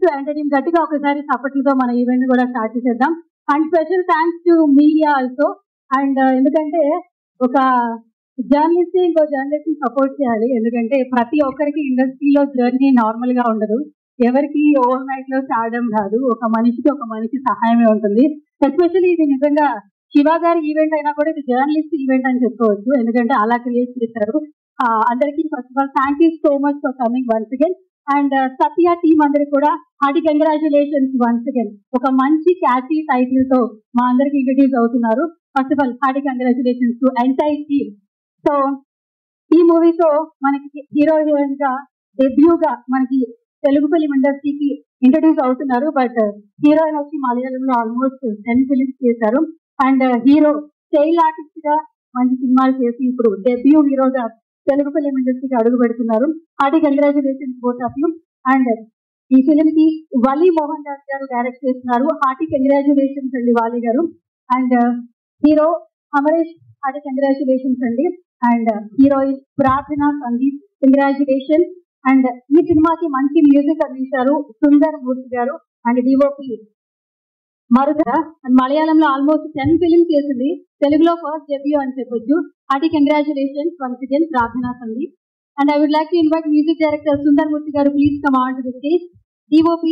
To entertain గట్టిగా ఒకసారి చప్పట్లతో మన ఈవెంట్ కూడా స్టార్ట్ చేసేద్దాం. And special thanks to media also. And ఎందుకంటే ఒక జర్నలిస్ట్ ఇంకో జర్నలిస్ట్ సపోర్ట్ చేయాలి. ఎందుకంటే ప్రతి ఒక్కరికి ఇండస్ట్రీలో జర్నీ నార్మల్ గా ఉండదు. ఎవరికి ఓవర్ నైట్ లో స్టార్డమ్ రాదు. ఒక మనిషి సహాయమే ఉంటుంది. ఎస్పెషల్లీ ఇది నిజంగా శివ గారి ఈవెంట్ అయినా కూడా ఇది జర్నలిస్ట్ ఈవెంట్ అని చెప్పుకోవచ్చు. ఎందుకంటే అలా క్రియేట్ చేశారు. అందరికీ first of all thank you so much for coming once again. And Satya team అందరికి కూడా హార్టీ కంగ్రాచులేషన్స్ వన్స్ అగైన్. ఒక మంచి క్యాచీ టైటిల్ తో మా అందరికి ఇంట్రడ్యూస్ అవుతున్నారు. First of all hearty congratulations to entire team. So ఈ మూవీతో మనకి హీరో హీరోయిన్ గా డెబ్యూగా మనకి తెలుగు ఫిలిం ఇండస్ట్రీకి ఇంట్రడ్యూస్ అవుతున్నారు. బట్ హీరోయిన్ వచ్చి మలయాళంలో ఆల్మోస్ట్ 10 ఫిలిమ్స్ చేశారు. అండ్ హీరో చైల్డ్ ఆర్టిస్ట్ గా మంచి సినిమాలు చేసి ఇప్పుడు డెబ్యూ హీరోగా తెలుగు ఫిలిం ఇండస్ట్రీకి అడుగు పెడుతున్నారు. Hearty congratulations both of you. And ఈ ఫిలిం కి వలి మోహన్ దాస్ గారు డైరెక్ట్ చేస్తున్నారు. హార్టీ కంగ్రాచులేషన్స్ అండి వాలి గారు. And hero Amaresh hearty congratulations అండి. And heroine Prarthana Sandeep congratulations. And ఈ సినిమాకి మంచి మ్యూజిక్ అందించారు సుందర్ మూర్తి గారు. And DOP Marudha. అండ్ మలయాళంలో ఆల్మోస్ట్ 10 ఫిలిమ్స్ చేసింది. తెలుగులో ఫస్ట్ డెబ్యూ అని చెప్పొచ్చు. Hearty congratulations once again Prarthana Sandeep. And I would like to invite music director Sundar Murthy గారు, please come on to the stage. DOP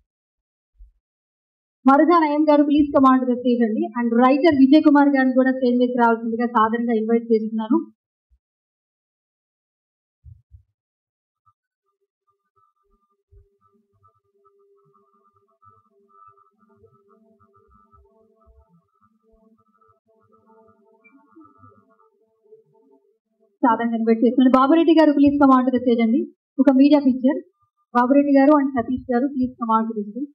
Marudha Nayan గారు, please come on to the stage అండి. And writer Vijay Kumar గారిని కూడా stage మీద రావాల్సిందిగా సాధారణంగా ఇన్వైట్ చేస్తున్నాను. సాధారణంగా ఇన్వైట్ చేస్తున్నాను. బాబురెడ్డి గారు, please come on to the stage అండి. ఒక మీడియా పిక్చర్ బాబురెడ్డి గారు అండ్ సతీష్ గారు, please come on to the stage.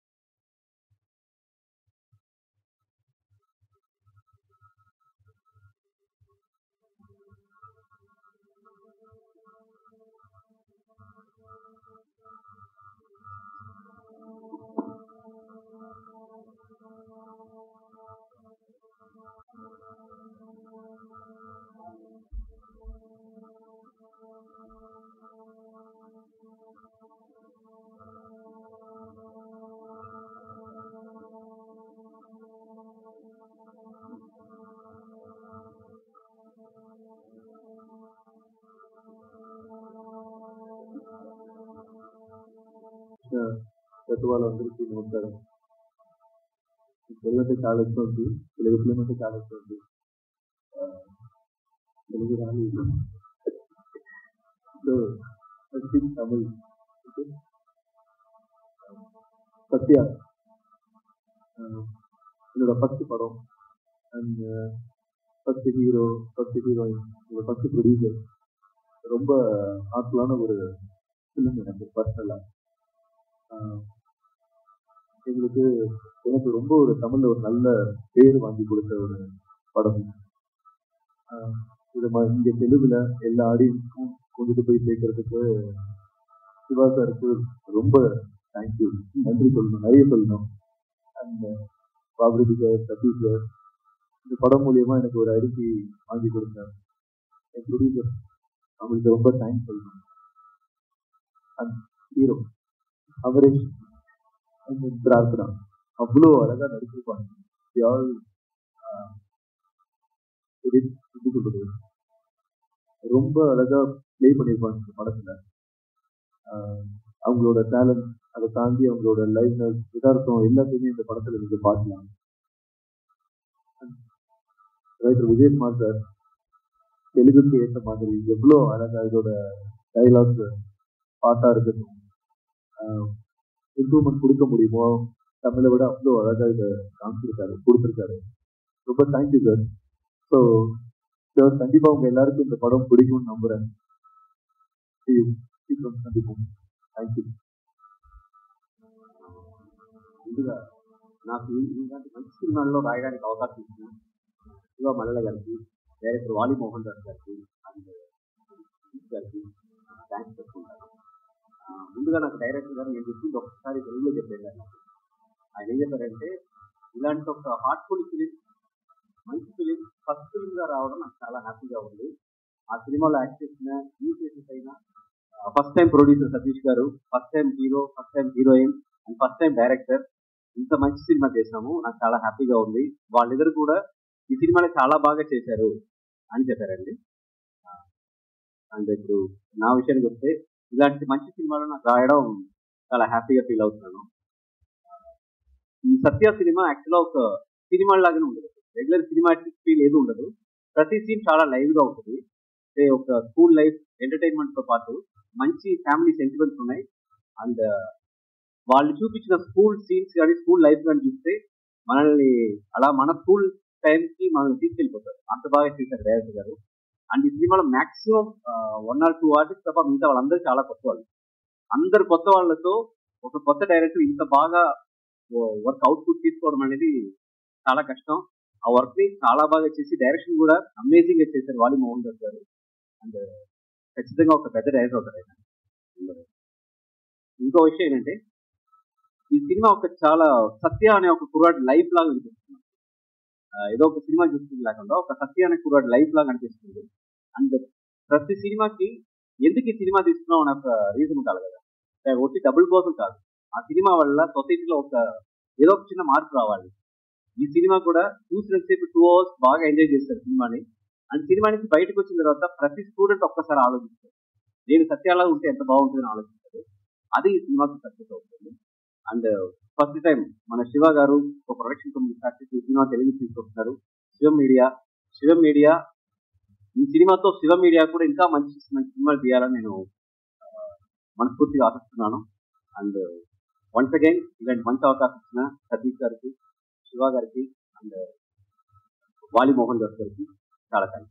వాళ్ళందరికీ నమస్కారం. తెలుగు అంటే చాలా ఇష్టం ఉంది. తెలుగు ఫిలిం అంటే చాలా ఇష్టం ఉంది. తెలుగు రాలేదు. సో తమిళ్ சத்யா என்னோட ஃபர்ஸ்ட் படம். And first hero, first heroine, என்னோட ஃபர்ஸ்ட் ப்ரொடியூசர். ரொம்ப ஆர்ட்ஃபுல்லான ஒரு ஃபிலிம் எனக்கு பர்சனலாக. எனக்கு ரொம்ப ஒரு தமிழ்ல ஒரு நல்ல பேர் வாங்கி கொடுத்த ஒரு படம். இது இங்க தெலுங்குல எல்லா ஆடியன்ஸுக்கும் கொண்டுட்டு போய் சேர்க்கறதுக்கு சிவா சாருக்கு ரொம்ப தேங்க்யூ, நன்றி சொல்லணும், நிறைய சொல்லணும். And Babureddy sir, Satish sir, இந்த படம் மூலியமா எனக்கு ஒரு ஐடென்டிட்டி வாங்கி கொடுத்தார். என் ப்ரொடியூசர் அவங்களுக்கு ரொம்ப தேங்க்ஸ் சொல்லணும். அண்ட் ஹீரோ அமரேஷ் பிரார்த்தனா அவ்வளோ அழகா நடிச்சிருப்பாங்க. எப்படி சொல்றது, ரொம்ப அழகா பிளே பண்ணியிருப்பாங்க இந்த படத்துல. அவங்களோட டேலண்ட், அதை தாண்டி அவங்களோட லைஃப்னஸ், யதார்த்தம் எல்லாத்தையுமே இந்த படத்துல நீங்க பார்க்கலாம். ரைட்டர் விஜயகுமார் சார் தெலுங்குக்கு ஏற்ற மாதிரி எவ்வளோ அழகா இதோட டைலாக்ஸ், பாட்டா இருக்கட்டும், இம்ப்ரூவ்மெண்ட் கொடுக்க முடியுமோ தமிழை விட அவ்வளோ அழகா இதை காமிச்சிருக்காரு, கொடுத்துருக்காரு. ரொம்ப தேங்க்யூ சார். ஸோ சார் கண்டிப்பா உங்க எல்லாருக்கும் இந்த படம் பிடிக்கும்னு நம்புறேன். சீக்கிரம் சந்திப்போம். தேங்க்யூ. ముందుగా నాకు ఇలాంటి మంచి సినిమాల్లో రాయడానికి అవకాశం ఇచ్చిన శివ మల్లెల గారికి, డైరెక్టర్ వాలి మోహన్ దాస్ గారికి అండ్ గారికి థ్యాంక్స్ చెప్పుకుంటాను. ముందుగా నాకు డైరెక్టర్ గారు నేను చెప్పింది ఒకసారి తెలుగులో చెప్పేశారు. ఆయన ఏం చెప్పారంటే, ఇలాంటి ఒక హార్ట్ఫుల్ ఫిలిం, మంచి ఫిలిం ఫస్ట్ ఫిలింగా రావడం నాకు చాలా హ్యాపీగా ఉంది. ఆ సినిమాలో యాక్ట్ చేసిన న్యూ ఫేసెస్ అయినా, ఫస్ట్ టైం ప్రొడ్యూసర్ సతీష్ గారు, first time hero, first time heroine and first time director. ఇంత మంచి సినిమా చేసాము, నాకు చాలా హ్యాపీగా ఉంది. వాళ్ళిద్దరు కూడా ఈ సినిమాలో చాలా బాగా చేశారు అని చెప్పారండి. అండ్ ఇప్పుడు నా విషయానికి వస్తే ఇలాంటి మంచి సినిమాలు నాకు రాయడం చాలా హ్యాపీగా ఫీల్ అవుతున్నాను. ఈ సత్య సినిమా యాక్చువల్గా ఒక సినిమా లాగానే ఉండదు, రెగ్యులర్ సినిమాటిక్ ఫీల్ ఏది ఉండదు. ప్రతి సీన్ చాలా లైవ్ గా ఉంటుంది. ఒక స్కూల్ లైఫ్ ఎంటర్టైన్మెంట్ తో పాటు మంచి ఫ్యామిలీ సెంటిమెంట్స్ ఉన్నాయి. అండ్ వాళ్ళు చూపించిన స్కూల్ సీన్స్ కానీ స్కూల్ లైఫ్ కానీ చూస్తే మనల్ని అలా మన స్కూల్ టైం కి మనల్ని తీసుకెళ్ళిపోతారు. అంత బాగా చేశారు డైరెక్టర్ గారు. అండ్ ఈ సినిమాలో మాక్సిమం 1 or 2 ఆర్టిస్ట్ తప్ప మిగతా వాళ్ళందరూ చాలా కొత్త వాళ్ళు. అందరు కొత్త వాళ్ళతో ఒక కొత్త డైరెక్టర్ ఇంత బాగా వర్క్ అవుట్పుట్ తీసుకోవడం అనేది చాలా కష్టం. ఆ వర్క్ ని చాలా బాగా చేసి డైరెక్షన్ కూడా అమేజింగ్ గా చేశారు వాలి మోహన్ దాస్ గారు. అండ్ ఖచ్చితంగా ఒక పెద్ద డైరెక్టర్ అవుతారు ఆయన. ఇంకో విషయం ఏంటంటే ఈ సినిమా ఒక చాలా సత్య అనే ఒక కుర్రాడు లైఫ్ లాగా అనిపిస్తుంది. ఏదో ఒక సినిమా చూస్తుంది లేకుండా ఒక సత్య అనే కుర్రాడు లైఫ్ లాగా అనిపిస్తుంది. అండ్ ప్రతి సినిమాకి ఎందుకు ఈ సినిమా తీసుకున్నాం అనే ఒక రీజన్ ఉండాలి కదా, ఒకటి డబుల్ కోసం కాదు. ఆ సినిమా వల్ల సొసైటీలో ఏదో ఒక చిన్న మార్పు రావాలి. ఈ సినిమా కూడా చూసినంతసేపు 2 hours బాగా ఎంజాయ్ చేస్తారు సినిమాని. అండ్ సినిమా నుంచి బయటకు వచ్చిన తర్వాత ప్రతి స్టూడెంట్ ఒక్కసారి ఆలోచిస్తారు, నేను సత్యాలా ఉంటే ఎంత బాగుంటుందని ఆలోచిస్తారు. అది ఈ సినిమాకి సక్సెస్ అవుతుంది. అండ్ ఫస్ట్ టైం మన శివ గారు ఒక ప్రొడక్షన్ కంపెనీ స్టార్ట్ చేసి ఈ సినిమా తెలుగు తీసుకొస్తున్నారు. శివం మీడియా ఈ సినిమాతో శివ మీడియా కూడా ఇంకా మంచి మంచి సినిమాలు తీయాలని నేను మనస్ఫూర్తిగా ఆశిస్తున్నాను. అండ్ వన్స్ అగైన్ ఇలాంటి మంచి అవకాశం ఇచ్చిన సతీష్ గారికి, శివ గారికి అండ్ వాలి మోహన్ దాస్ గారికి చాలా థ్యాంక్స్.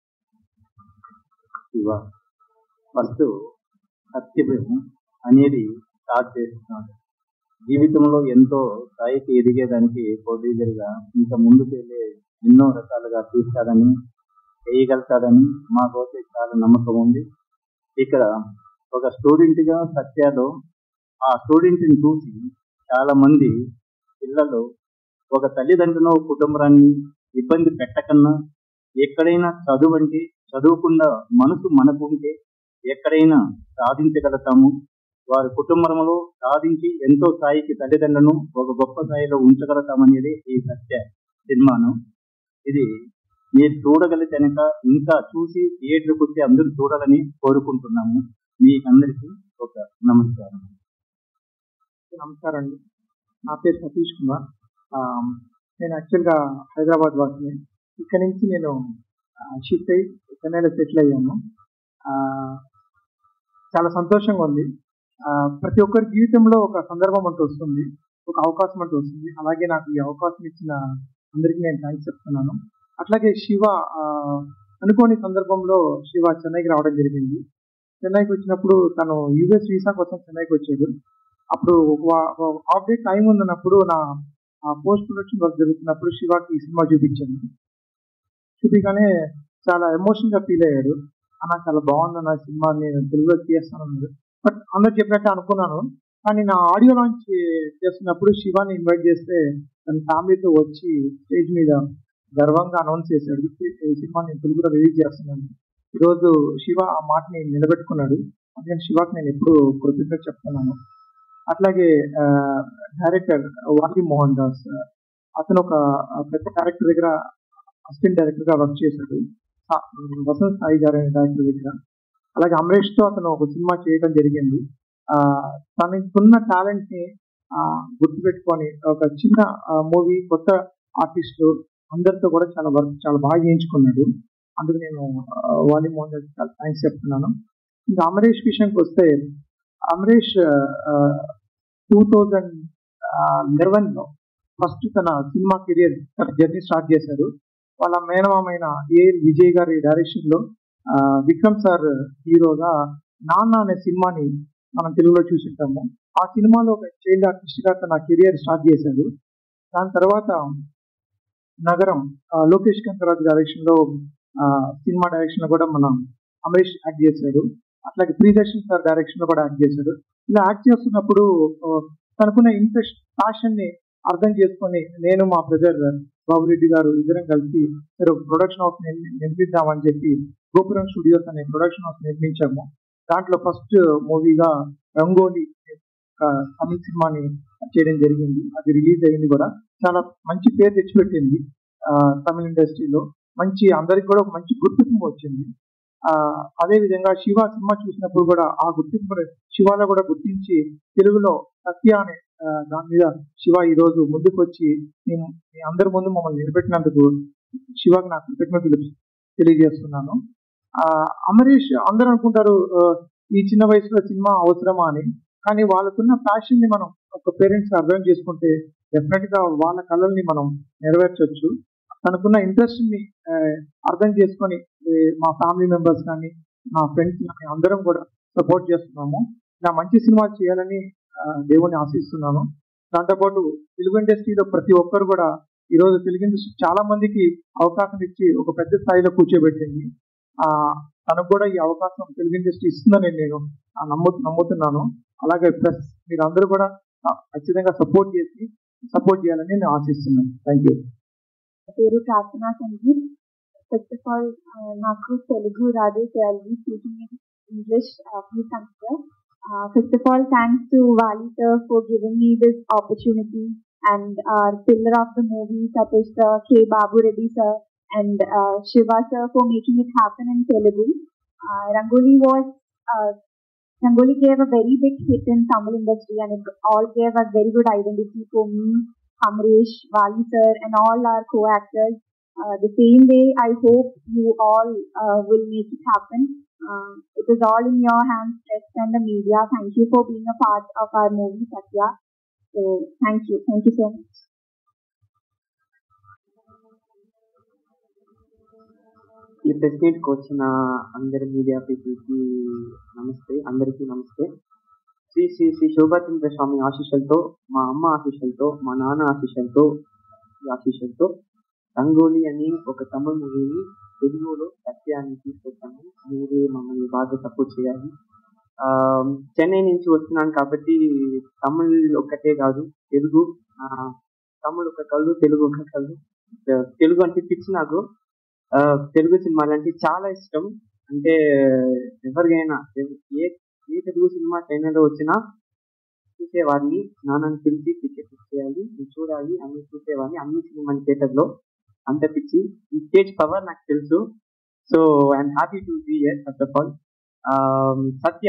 శివ ఫస్ట్ సత్యం అనేది స్టార్ట్ చేస్తున్నాడు. జీవితంలో ఎంతో స్థాయికి ఎదిగేదానికి ప్రొడ్యూసర్గా ఇంకా ముందుకు వెళ్ళే ఎన్నో రకాలుగా తీస్తాడని చేయగలుగుతాడని మాకైతే చాలా నమ్మకం ఉంది. ఇక్కడ ఒక స్టూడెంట్గా సత్యాలో ఆ స్టూడెంట్ని చూసి చాలా మంది పిల్లలు ఒక తల్లిదండ్రులను కుటుంబాన్ని ఇబ్బంది పెట్టకన్నా ఎక్కడైనా చదువు అంటే చదువుకుండా మనసు మనకు ఉంటే ఎక్కడైనా సాధించగలుగుతాము, వారి కుటుంబంలో సాధించి ఎంతో స్థాయికి తల్లిదండ్రులను ఒక గొప్ప స్థాయిలో ఉంచగలుగుతామనేది ఈ సత్య సినిమాను. ఇది మీరు చూడగలిగితే కనుక ఇంకా చూసి థియేటర్కి వచ్చి అందరూ చూడాలని కోరుకుంటున్నాము. మీకందరికీ ఒక నమస్కారం. నమస్కారం అండి, నా పేరు సతీష్ కుమార్. నేను యాక్చువల్గా హైదరాబాద్ వాసిని. ఇక్కడ నుంచి నేను షిఫ్ట్ అయ్యి చెన్నైలో సెటిల్ అయ్యాను. చాలా సంతోషంగా ఉంది. ప్రతి ఒక్కరి జీవితంలో ఒక సందర్భం అంటూ వస్తుంది, ఒక అవకాశం అంటూ వస్తుంది. అలాగే నాకు ఈ అవకాశం ఇచ్చిన అందరికీ నేను థ్యాంక్స్ చెప్తున్నాను. అట్లాగే శివ అనుకోని సందర్భంలో శివ చెన్నైకి రావడం జరిగింది. చెన్నైకి వచ్చినప్పుడు తను యూఎస్ వీసా కోసం చెన్నైకి వచ్చాడు. అప్పుడు హాఫ్ డే టైం ఉందన్నప్పుడు నా పోస్ట్ ప్రొడక్షన్ వర్క్ జరుగుతున్నప్పుడు శివకి ఈ సినిమా చూపించాను. చూపించగానే చాలా ఎమోషన్గా ఫీల్ అయ్యాడు. అన్న చాలా బాగుంది నా సినిమా, నేను తెలుగులో చేస్తాను. బట్ అందరు చెప్పినట్టు అనుకున్నాను. కానీ నా ఆడియో లాంచ్ చేస్తున్నప్పుడు శివాని ఇన్వైట్ చేస్తే తన ఫ్యామిలీతో వచ్చి స్టేజ్ మీద గర్వంగా అనౌన్స్ చేశాడు, ఈ సినిమా నేను తెలుగులో రిలీజ్ చేస్తున్నాను. ఈరోజు శివ ఆ మాటని నిలబెట్టుకున్నాడు. అందుకని శివాకి నేను ఎప్పుడు కృతజ్ఞత చెప్తున్నాను. అట్లాగే డైరెక్టర్ వాలి మోహన్ దాస్, అతను ఒక పెద్ద డైరెక్టర్ దగ్గర అసిస్టెంట్ డైరెక్టర్గా వర్క్ చేశాడు, వసంత్ సాయి గారు అనే డైరెక్టర్ దగ్గర. అలాగే అమరేష్తో అతను ఒక సినిమా చేయడం జరిగింది. తనకున్న టాలెంట్ని గుర్తుపెట్టుకొని ఒక చిన్న మూవీ కొత్త ఆర్టిస్టు అందరితో కూడా చాలా బాగా చేయించుకున్నాడు. అందుకు నేను వాలి మోహన్ దాస్ చాలా థ్యాంక్స్ చెప్తున్నాను. ఇంకా అమరేష్ విషయానికి వస్తే, అమరేష్ 2011లో ఫస్ట్ తన సినిమా కెరియర్ తన జర్నీ స్టార్ట్ చేశారు. వాళ్ళ మేనమామైన ఏఎల్ విజయ్ గారి డైరెక్షన్ లో విక్రమ్ సార్ హీరోగా నాన్న అనే సినిమాని మనం తెలుగులో చూసింటాము. ఆ సినిమాలో ఒక చైల్డ్ ఆర్టిస్ట్ గా తన కెరియర్ స్టార్ట్ చేశాడు. దాని తర్వాత నగరం లోకేష్ కనకరాజు డైరెక్షన్ లో సినిమా డైరెక్షన్ లో కూడా మనం అమరేష్ యాక్ట్ చేశాడు. అట్లాగే ప్రియదర్శన్ సార్ డైరెక్షన్ లో కూడా యాక్ట్ చేశాడు. ఇలా యాక్ట్ చేస్తున్నప్పుడు తనకున్న ఇంట్రెస్ట్, ప్యాషన్ ని అర్థం చేసుకొని నేను మా బ్రదర్ బాబురెడ్డి గారు ఇద్దరం కలిసి ఒక ప్రొడక్షన్ హౌస్ నిర్మిద్దామని చెప్పి గోపురం స్టూడియోస్ అనే ప్రొడక్షన్ హౌస్ నిర్మించాము. దాంట్లో ఫస్ట్ మూవీగా రంగోలీ ఒక తమిళ సినిమాని చేయడం జరిగింది. అది రిలీజ్ అయింది కూడా, చాలా మంచి పేరు తెచ్చిపెట్టింది తమిళ ఇండస్ట్రీలో. మంచి అందరికి కూడా ఒక మంచి గుర్తింపు వచ్చింది. అదే విధంగా శివ సినిమా చూసినప్పుడు కూడా ఆ గుర్తింపు శివాలో కూడా గుర్తించి తెలుగులో సత్య అనే దాని మీద శివ ఈ రోజు ముందుకు వచ్చి నేను మీ అందరి ముందు మమ్మల్ని నిలబెట్టినందుకు శివకి నాకు కృతజ్ఞతలు తెలియజేస్తున్నాను. అమరీష్ అందరూ అనుకుంటారు ఈ చిన్న వయసులో సినిమా అవసరమా అని, కానీ వాళ్ళకున్న ప్యాషన్ ని మనం ఒక పేరెంట్స్ అర్థం చేసుకుంటే డెఫినెట్ గా వాళ్ళ కళల్ని మనం నెరవేర్చవచ్చు. తనకున్న ఇంట్రెస్ట్ ని అర్థం చేసుకొని మా ఫ్యామిలీ మెంబర్స్ కానీ మా ఫ్రెండ్స్ కానీ అందరం కూడా సపోర్ట్ చేస్తున్నాము. ఇలా మంచి సినిమా చేయాలని దేవుని ఆశిస్తున్నాను. దాంతోపాటు తెలుగు ఇండస్ట్రీలో ప్రతి ఒక్కరు కూడా ఈరోజు తెలుగు ఇండస్ట్రీ చాలా మందికి అవకాశం ఇచ్చి ఒక పెద్ద స్థాయిలో కూర్చోబెట్టింది. తనకు కూడా ఈ అవకాశం తెలుగు ఇండస్ట్రీ ఇస్తుందని నేను నమ్ముతున్నాను. అలాగే ప్లస్ మీరు అందరూ కూడా ఖచ్చితంగా సపోర్ట్ చేయాలని నేను ఆశిస్తున్నాను. Thank you. పేరు Prarthana Sangeet. First of all నాకు తెలుగు రాదు, Telugu speaking in English please consider. First of all, thanks to Vali sir for giving me this opportunity, and our pillar of the movie, Satish sir, K. Babu Reddy sir, and Shiva sir for making it happen in Telugu. Rangoli gave a very big hit in Tamil industry, and it all gave a very good identity for me, Amrish, Vali sir, and all our co-actors. The same way, I hope you all will make it happen. It is all in your hands, press and the media. Thank you for being a part of our movie, Satya. So, thank you so much. ఈ press మీట్కి వచ్చిన అందరి media పీపుల్కి నమస్తే, అందరికీ నమస్తే. శ్రీ శ్రీ శ్రీ శోభాచంద్ర స్వామి ఆశీస్సులతో, మా అమ్మ ఆశీస్సులతో, మా నాన్న ఆశీస్సులతో రంగోలి అని ఒక తమిళ మూవీని తెలుగులో సత్యాన్ని తీసుకొచ్చాము. మీరు మమ్మల్ని బాగా సపోర్ట్ చేయాలి. చెన్నై నుంచి వస్తున్నాను కాబట్టి తమిళ్ ఒక్కటే కాదు, తెలుగు, తమిళ్ ఒక కళ్ళు, తెలుగు ఒక కళ్ళు. తెలుగు అంటే పిచ్చి నాకు. తెలుగు సినిమాలు అంటే చాలా ఇష్టం. అంటే ఎవరికైనా ఏ తెలుగు సినిమా చైనాలో వచ్చినా చూసేవాడిని. నాన్నని పిలిచి టికెట్ చేయాలి, చూడాలి అన్ని చూసేవాడిని, అన్ని సినిమా థియేటర్లో. అంత పిచ్చి. ఈ స్టేజ్ పవర్ నాకు తెలుసు. So I'm happy to be here. First of all Satya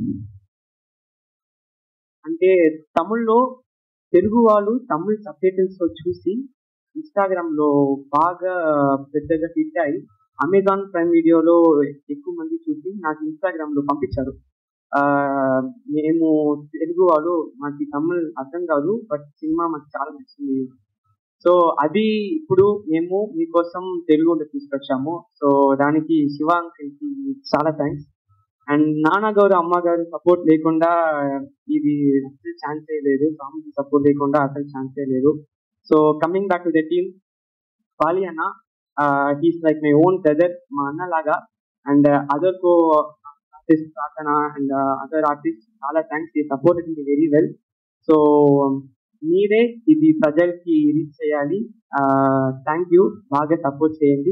అంటే తమిళ్లో తెలుగు వాళ్ళు తమిళ్ సబ్టైటిల్స్ లో చూసి ఇన్స్టాగ్రామ్ లో బాగా పెద్దగా హిట్ అయ్యి అమెజాన్ ప్రైమ్ వీడియోలో ఎక్కువ మంది చూసి నాకు ఇన్స్టాగ్రామ్ లో పంపించారు. మేము తెలుగు వాళ్ళు, మాకు తమిళ్ అర్థం కాదు, బట్ సినిమా మాకు చాలా నచ్చింది. సో అది ఇప్పుడు మేము మీకోసం తెలుగులో తీసుకొచ్చాము. సో దానికి శివ అంకుల్కి చాలా థ్యాంక్స్. అండ్ నాన్నగారు అమ్మగారు సపోర్ట్ లేకుండా ఇది అసలు ఛాన్సే లేదు. ఫ్యామిలీ సపోర్ట్ లేకుండా అసలు ఛాన్సే లేదు. So coming back to the team, Vali అన్న, he's like my own brother, మా అన్న లాగా. And other co artist Prarthana and other artist చాలా థ్యాంక్స్. ఈ supported me very well. So మీరే ఇది ప్రజలకి రీచ్ చేయాలి. Thank you. బాగా సపోర్ట్ చేయండి.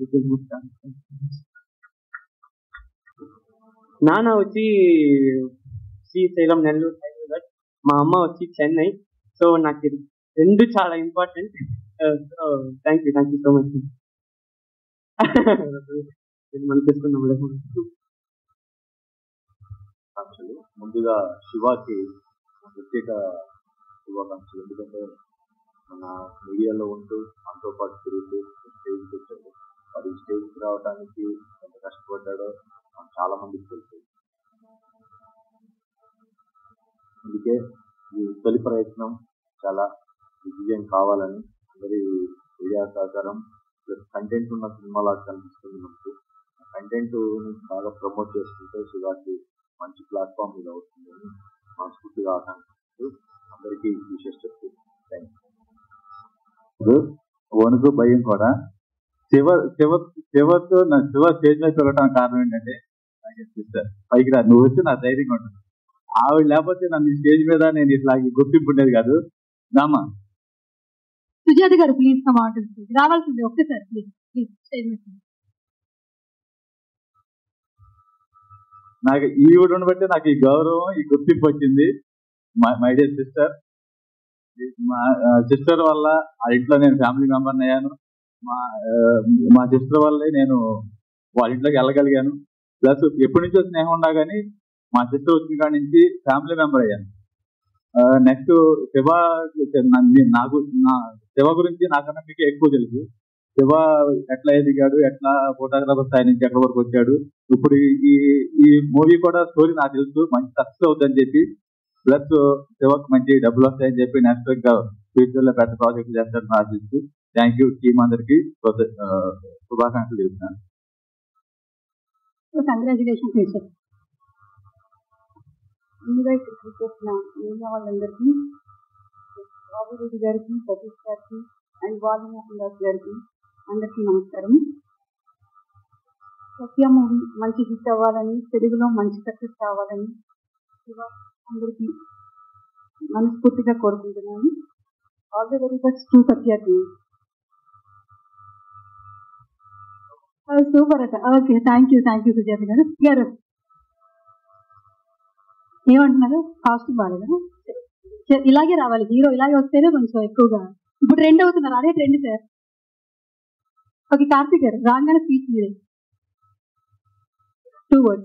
నాన్న వచ్చి శ్రీశైలం, నెల్లూరు, హైదరాబాద్. మా అమ్మ వచ్చి చెన్నై. సో నాకు రెండు చాలా important. Thank you so much. ముందుగా శివాకి ప్రత్యేక శుభాకాంక్షలు. ఎందుకంటే మన మీడియాలో ఉంటూ మనతో పాటు తిరుగుతూ స్టేజ్కి వచ్చాడు. మరి స్టేజ్కి రావడానికి ఎంత కష్టపడ్డాడో చాలా మందికి తెలుసు. అందుకే ఈ తొలి ప్రయత్నం చాలా విజయం కావాలని అందరి మీడియా సహకారం ప్లస్ కంటెంట్ ఉన్న సినిమాలా కనిపిస్తుంది. మనకి కంటెంట్ బాగా ప్రమోట్ చేసుకుంటే శివాకి మంచి ప్లాట్ఫామ్ మీద అవుతుందని మనస్ఫూర్తిగా ఆకాంక్షిస్తూ అందరికీ విశేష చెప్తుంది. Thank you. వణుకు భయం కూడా శివ స్టేజ్ మీద చూడటానికి కారణం ఏంటంటే పైకి రా, నువ్వు వచ్చి నా ధైర్యంగా ఉంటుంది. ఆవిడ లేకపోతే నన్ను స్టేజ్ మీద నేను ఇట్లా గుర్తింపు ఉండేది కాదు. రామా సుజాత గారు ప్లీజ్ కమ్ అవుట్ రావాల్సింది ఒక్కసారి ప్లీజ్. నాకు ఈవిడ ఉండబట్టి నాకు ఈ గౌరవం, ఈ గుర్తింపు వచ్చింది. My dear sister. మా సిస్టర్ వల్ల ఆ ఇంట్లో నేను ఫ్యామిలీ మెంబర్ని అయ్యాను. మా సిస్టర్ వల్లే నేను వాళ్ళ ఇంట్లోకి వెళ్ళగలిగాను. ప్లస్ ఎప్పటి నుంచో స్నేహం ఉన్నా కానీ మా సిస్టర్ వచ్చిన కాడి నుంచి ఫ్యామిలీ మెంబర్ అయ్యాను. నెక్స్ట్ శివ శివ గురించి నాకన్నా మీకు ఎక్కువ తెలుసు. శివ ఎట్లా ఎదిగాడు, ఎట్లా ఫోటోగ్రాఫర్ స్థాయి నుంచి ఎక్కడి వరకు వచ్చాడు. ఇప్పుడు ఈ మూవీ కూడా స్టోరీ నాకు తెలుసు, మంచి సక్సెస్ అవుతుందని చెప్పి, ప్లస్ శివకు మంచి డబ్బులు వస్తాయని చెప్పి నెక్స్ట్ ఇంకా ఫ్యూచర్ లో పెద్ద ప్రాజెక్ట్ చేస్తారని ఆశిస్తూ థ్యాంక్ యూ టీమ్ అందరికి శుభాకాంక్షలు తెలుపుతున్నాను. Congratulations sir. ముందుగా ఇక్కడ కూర్చొచ్చిన మీడియా వాళ్ళందరికీ, బాబురెడ్డి గారికి, సతీష్ గారికి అండ్ వాలిమోహన్ దాస్ గారికి అందరికీ నమస్కారం. సత్య మూవీ మంచి హిట్ అవ్వాలని, తెలుగులో మంచి సక్సెస్ కావాలని అందరికీ మనస్ఫూర్తిగా కోరుకుంటున్నాను. All the very best to Satya team. Super అట. ఓకే, థ్యాంక్ యూ సుజాత గారు. ఏమంటున్నారు? కాస్ట్యూమ్ బాగాలేదా? ఇలాగే రావాలి, హీరో ఇలాగే వస్తేనే కొంచెం ఎక్కువగా. ఇప్పుడు ట్రెండ్ అవుతున్నారు, అదే ట్రెండ్ సార్. ఓకే, కార్తిక్ గారు రాగానే స్పీచ్ మీరే 2 words.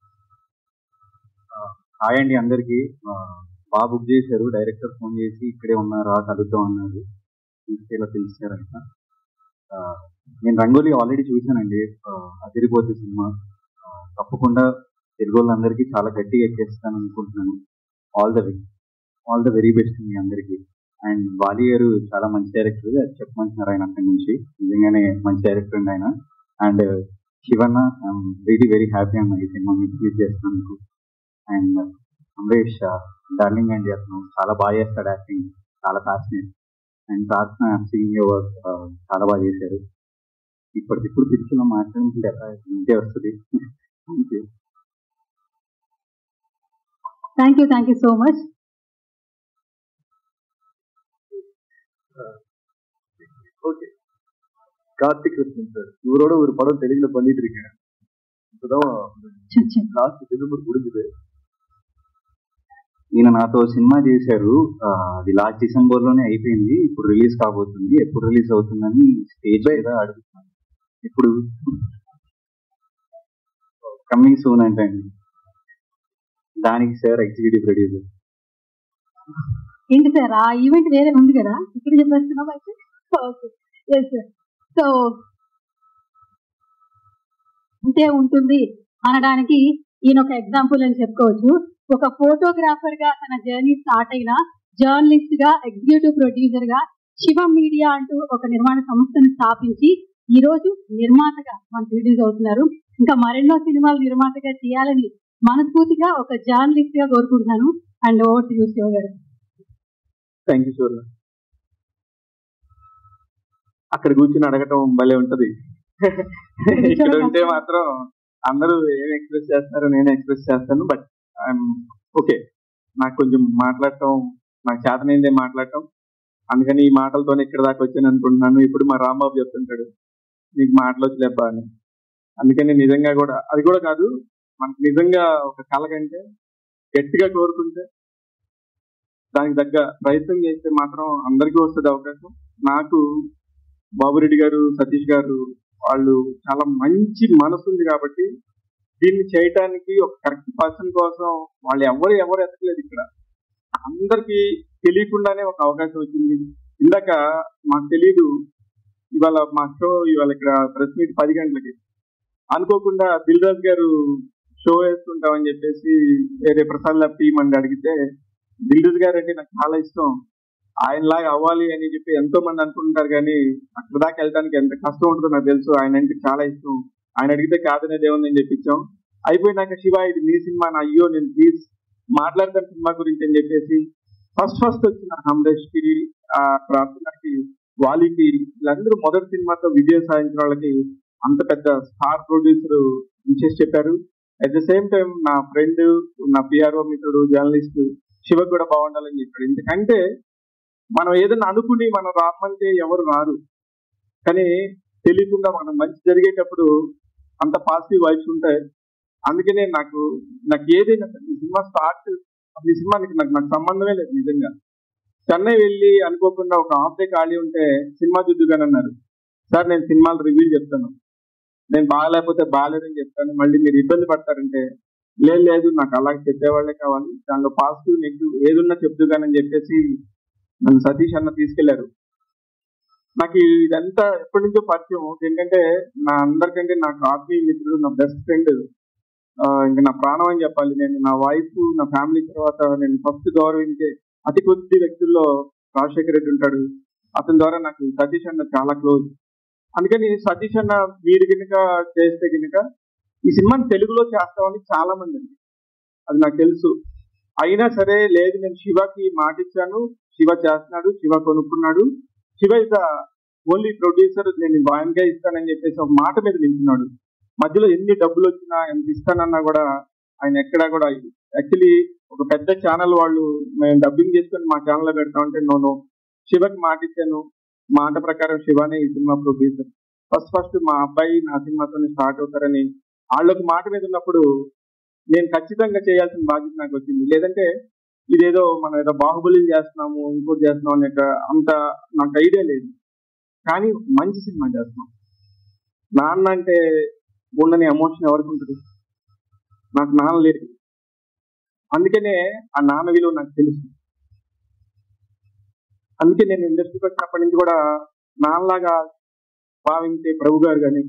హాయ్ అండి అందరికి. బాగా బుక్ చేశారు, డైరెక్టర్ ఫోన్ చేసి ఇక్కడే ఉన్నారు, కలుద్దాం అన్నారు, ఇలా పిలిచారంట. నేను రంగోలీ ఆల్రెడీ చూశానండి, అదిరిపోతే సినిమా. తప్పకుండా తెలుగు వాళ్ళందరికీ చాలా గట్టిగా ఎక్కేస్తాను అనుకుంటున్నాను. ఆల్ ద వెరీ బెస్ట్ మీ అందరికీ. అండ్ వాలి గారు చాలా మంచి డైరెక్టర్, అది చెప్పమంటున్నారు ఆయన అక్కడి నుంచి. నిజంగానే మంచి డైరెక్టర్ అండి ఆయన. And Shivanna, I'm very happy అన్న ఈ సినిమా మీకు రిలీజ్ చేస్తున్నందుకు. అండ్ అమరేష్ డార్లింగ్ అండి, అతను చాలా బాగా చేస్తాడు యాక్టింగ్, చాలా passionate. And Prarthana singing work చాలా బాగా చేశారు. ఇప్పటికిప్పుడు పిలిచిన మాట్లాడుతుంటే ఇంతే వస్తుంది. Thank you so much. Okay, Karthik Krishnan sir, இவரோட ஒரு படம் தெலுங்குல பண்ணிட்டு இருக்கேன். இப்பதான் லாஸ்ட் டிசம்பர் முடிஞ்சது. ఈయన నాతో సినిమా చేశారు, అది లాస్ట్ డిసెంబర్ లోనే అయిపోయింది. ఇప్పుడు రిలీజ్ కాబోతుంది. ఎప్పుడు రిలీజ్ అవుతుందని స్టేజ్ మీద అడుగుతున్నాను. ఇప్పుడు కమింగ్ సూన్ అంటే దానికి సార్ ఎగ్జిక్యూటివ్ ప్రొడ్యూసర్. ఏంటి సార్, ఆ ఈవెంట్ వేరే ఉంది కదా, ఇక్కడ చెప్పేస్తున్నాం అయితే. Okay, yes sir. సో అంటే ఉంటుంది అనడానికి ఈయన ఒక ఎగ్జాంపుల్ అని చెప్పుకోవచ్చు. ఒక ఫోటోగ్రాఫర్ గా తన జర్నీ స్టార్ట్ అయిన జర్నలిస్ట్ గా, ఎగ్జిక్యూటివ్ ప్రొడ్యూసర్ గా శివ మీడియా అంటూ ఒక నిర్మాణ సంస్థను స్థాపించి ఈ రోజు నిర్మాతగా మనకు రిలీజ్ అవుతున్నారు. ఇంకా మరెన్నో సినిమాలు నిర్మాతగా చేయాలని మనస్ఫూర్తిగా ఒక జర్నలిస్ట్ గా కోరుకుంటున్నాను. And over to you Shiva గారు. Thank you Surya. అక్కడ కూర్చుని అడగటం భలే ఉంటది. ఇక్కడ ఉంటే మాత్రం అందరూ ఏం ఎక్స్ప్రెస్ చేస్తారో నేను ఎక్స్ప్రెస్ చేస్తాను. బట్ ఐఎమ్ ఓకే, నాకు కొంచెం మాట్లాడటం, నాకు చేతనైందే మాట్లాడటం, అందుకని ఈ మాటలతోనే ఇక్కడ దాకా వచ్చాను అనుకుంటున్నాను. ఇప్పుడు మా రాంబాబు చెప్తుంటాడు నీకు మాటలు వచ్చలేబ్బా అని. అందుకని నిజంగా కూడా అది కూడా కాదు, మనకు నిజంగా ఒక కళ కంటే గట్టిగా కోరుకుంటే దానికి తగ్గ ప్రయత్నం చేస్తే మాత్రం అందరికీ వస్తుంది అవకాశం. నాకు బాబురెడ్డి గారు, సతీష్ గారు వాళ్ళు చాలా మంచి మనసు ఉంది కాబట్టి దీన్ని చేయటానికి ఒక కరెక్ట్ పర్సన్ కోసం వాళ్ళు ఎవరు ఎత్తలేదు. ఇక్కడ అందరికీ తెలియకుండానే ఒక అవకాశం వచ్చింది. ఇందాక మాకు తెలీదు, ఇవాళ మా షో ఇవాళ ఇక్కడ ప్రెస్ మీట్ 10 గంటలకి అనుకోకుండా దిల్ రాజు గారు షో వేస్తుంటామని చెప్పేసి వేరే ప్రసాద్ ల్యాబ్ టీం అని అడిగితే, దిల్ రాజు గారు అంటే నాకు చాలా ఇష్టం, ఆయనలాగా అవ్వాలి అని చెప్పి ఎంతో మంది అనుకుంటారు, కానీ అక్కడ దాకా వెళ్ళడానికి ఎంత కష్టం ఉంటుందో నాకు తెలుసు. ఆయన అంటే చాలా ఇష్టం, ఆయన అడిగితే కాదనేది ఏముందని చెప్పించాం. అయిపోయినాక శివ ఇది నీ సినిమా, అయ్యో నేను ప్లీజ్ మాట్లాడతాను సినిమా గురించి అని చెప్పేసి ఫస్ట్ వచ్చిన అమరేష్కి, ప్రార్థనకి, వాలికి, వీళ్ళందరూ మొదటి సినిమాతో విజయం సాధించిన వాళ్ళకి అంత పెద్ద స్టార్ ప్రొడ్యూసర్ విషెస్ చెప్పారు. అట్ ద సేమ్ టైం నా ఫ్రెండ్, నా పిఆర్ఓ మిత్రుడు, జర్నలిస్ట్ శివ కూడా బాగుండాలని చెప్పాడు. ఎందుకంటే మనం ఏదైనా అనుకుని మనం రామంటే ఎవరు రారు, కానీ తెలియకుండా మనం మంచి జరిగేటప్పుడు అంత పాజిటివ్ వైబ్స్ ఉంటాయి. అందుకనే నాకు ఏదైనా సినిమా స్టార్ట్ ఈ సినిమాకి నాకు సంబంధమే లేదు నిజంగా. చెన్నై వెళ్ళి అనుకోకుండా ఒక హాఫ్ డే ఖాళీ ఉంటే సినిమా చూద్దుగాని అన్నారు. సార్ నేను సినిమాలు రివ్యూ చెప్తాను, నేను బాగాలేకపోతే బాగాలేదని చెప్తాను, మళ్ళీ మీరు ఇబ్బంది పడతారంటే లేదు నాకు అలాగే చెప్పేవాళ్ళే కావాలి, దానిలో పాజిటివ్ నెగిటివ్ ఏదున్నా చెప్దుగానని చెప్పేసి నన్ను సతీష్ అన్న తీసుకెళ్లారు. నాకు ఇదంతా ఎప్పటి నుంచో పరిచయం. ఏంటంటే నా అందరికంటే నాకు ఆత్మీయ మిత్రుడు, నా బెస్ట్ ఫ్రెండ్, ఇంకా నా ప్రాణం అని చెప్పాలి. నేను నా వైఫ్, నా ఫ్యామిలీ తర్వాత నేను ఫస్ట్ గౌరవించే అతి కొద్ది వ్యక్తుల్లో రాజశేఖర్ రెడ్డి ఉంటాడు. అతని ద్వారా నాకు సతీష్ అన్న చాలా క్లోజ్. అందుకని సతీష్ అన్న మీరు కనుక చేస్తే కనుక ఈ సినిమాని తెలుగులో చేస్తామని చాలా మంది అండి, అది నాకు తెలుసు. అయినా సరే లేదు, నేను శివకి మాట ఇచ్చాను, శివ చేస్తున్నాడు, శివ కొనుక్కున్నాడు, Shiva is the only producer, నేను ఆయనగా ఇస్తానని చెప్పేసి ఒక మాట మీద నించున్నాడు. మధ్యలో ఎన్ని డబ్బులు వచ్చినా ఎంత ఇస్తానన్నా కూడా ఆయన ఎక్కడా కూడా, యాక్చువల్లీ ఒక పెద్ద ఛానల్ వాళ్ళు మేము డబ్బింగ్ చేసుకొని మా ఛానల్లో పెడతామంటే నేను శివకి మాట ఇచ్చాను, మాట ప్రకారం శివానే ఈ సినిమా ప్రొడ్యూసర్. ఫస్ట్ మా అబ్బాయి నా సినిమాతోనే స్టార్ట్ అవుతారని వాళ్ళకి మాట మీద ఉన్నప్పుడు నేను ఖచ్చితంగా చేయాల్సిన బాధ్యత నాకు వచ్చింది. లేదంటే ఇదేదో మనం ఏదో బాహుబలి చేస్తున్నాము, ఇంకోటి చేస్తున్నాం అనే అంత నాకు ఐడియా లేదు. కానీ మంచి సినిమా చేస్తున్నాం. నాన్న అంటే ఉండని ఎమోషన్ ఎవరికి ఉంటుంది? నాకు నాన్న లేదు, అందుకనే ఆ నాన్న విలువ నాకు తెలుసు. అందుకే నేను ఇండస్ట్రీకి వచ్చినప్పటి నుంచి కూడా నాన్నలాగా భావించే ప్రభు గారు కానీ,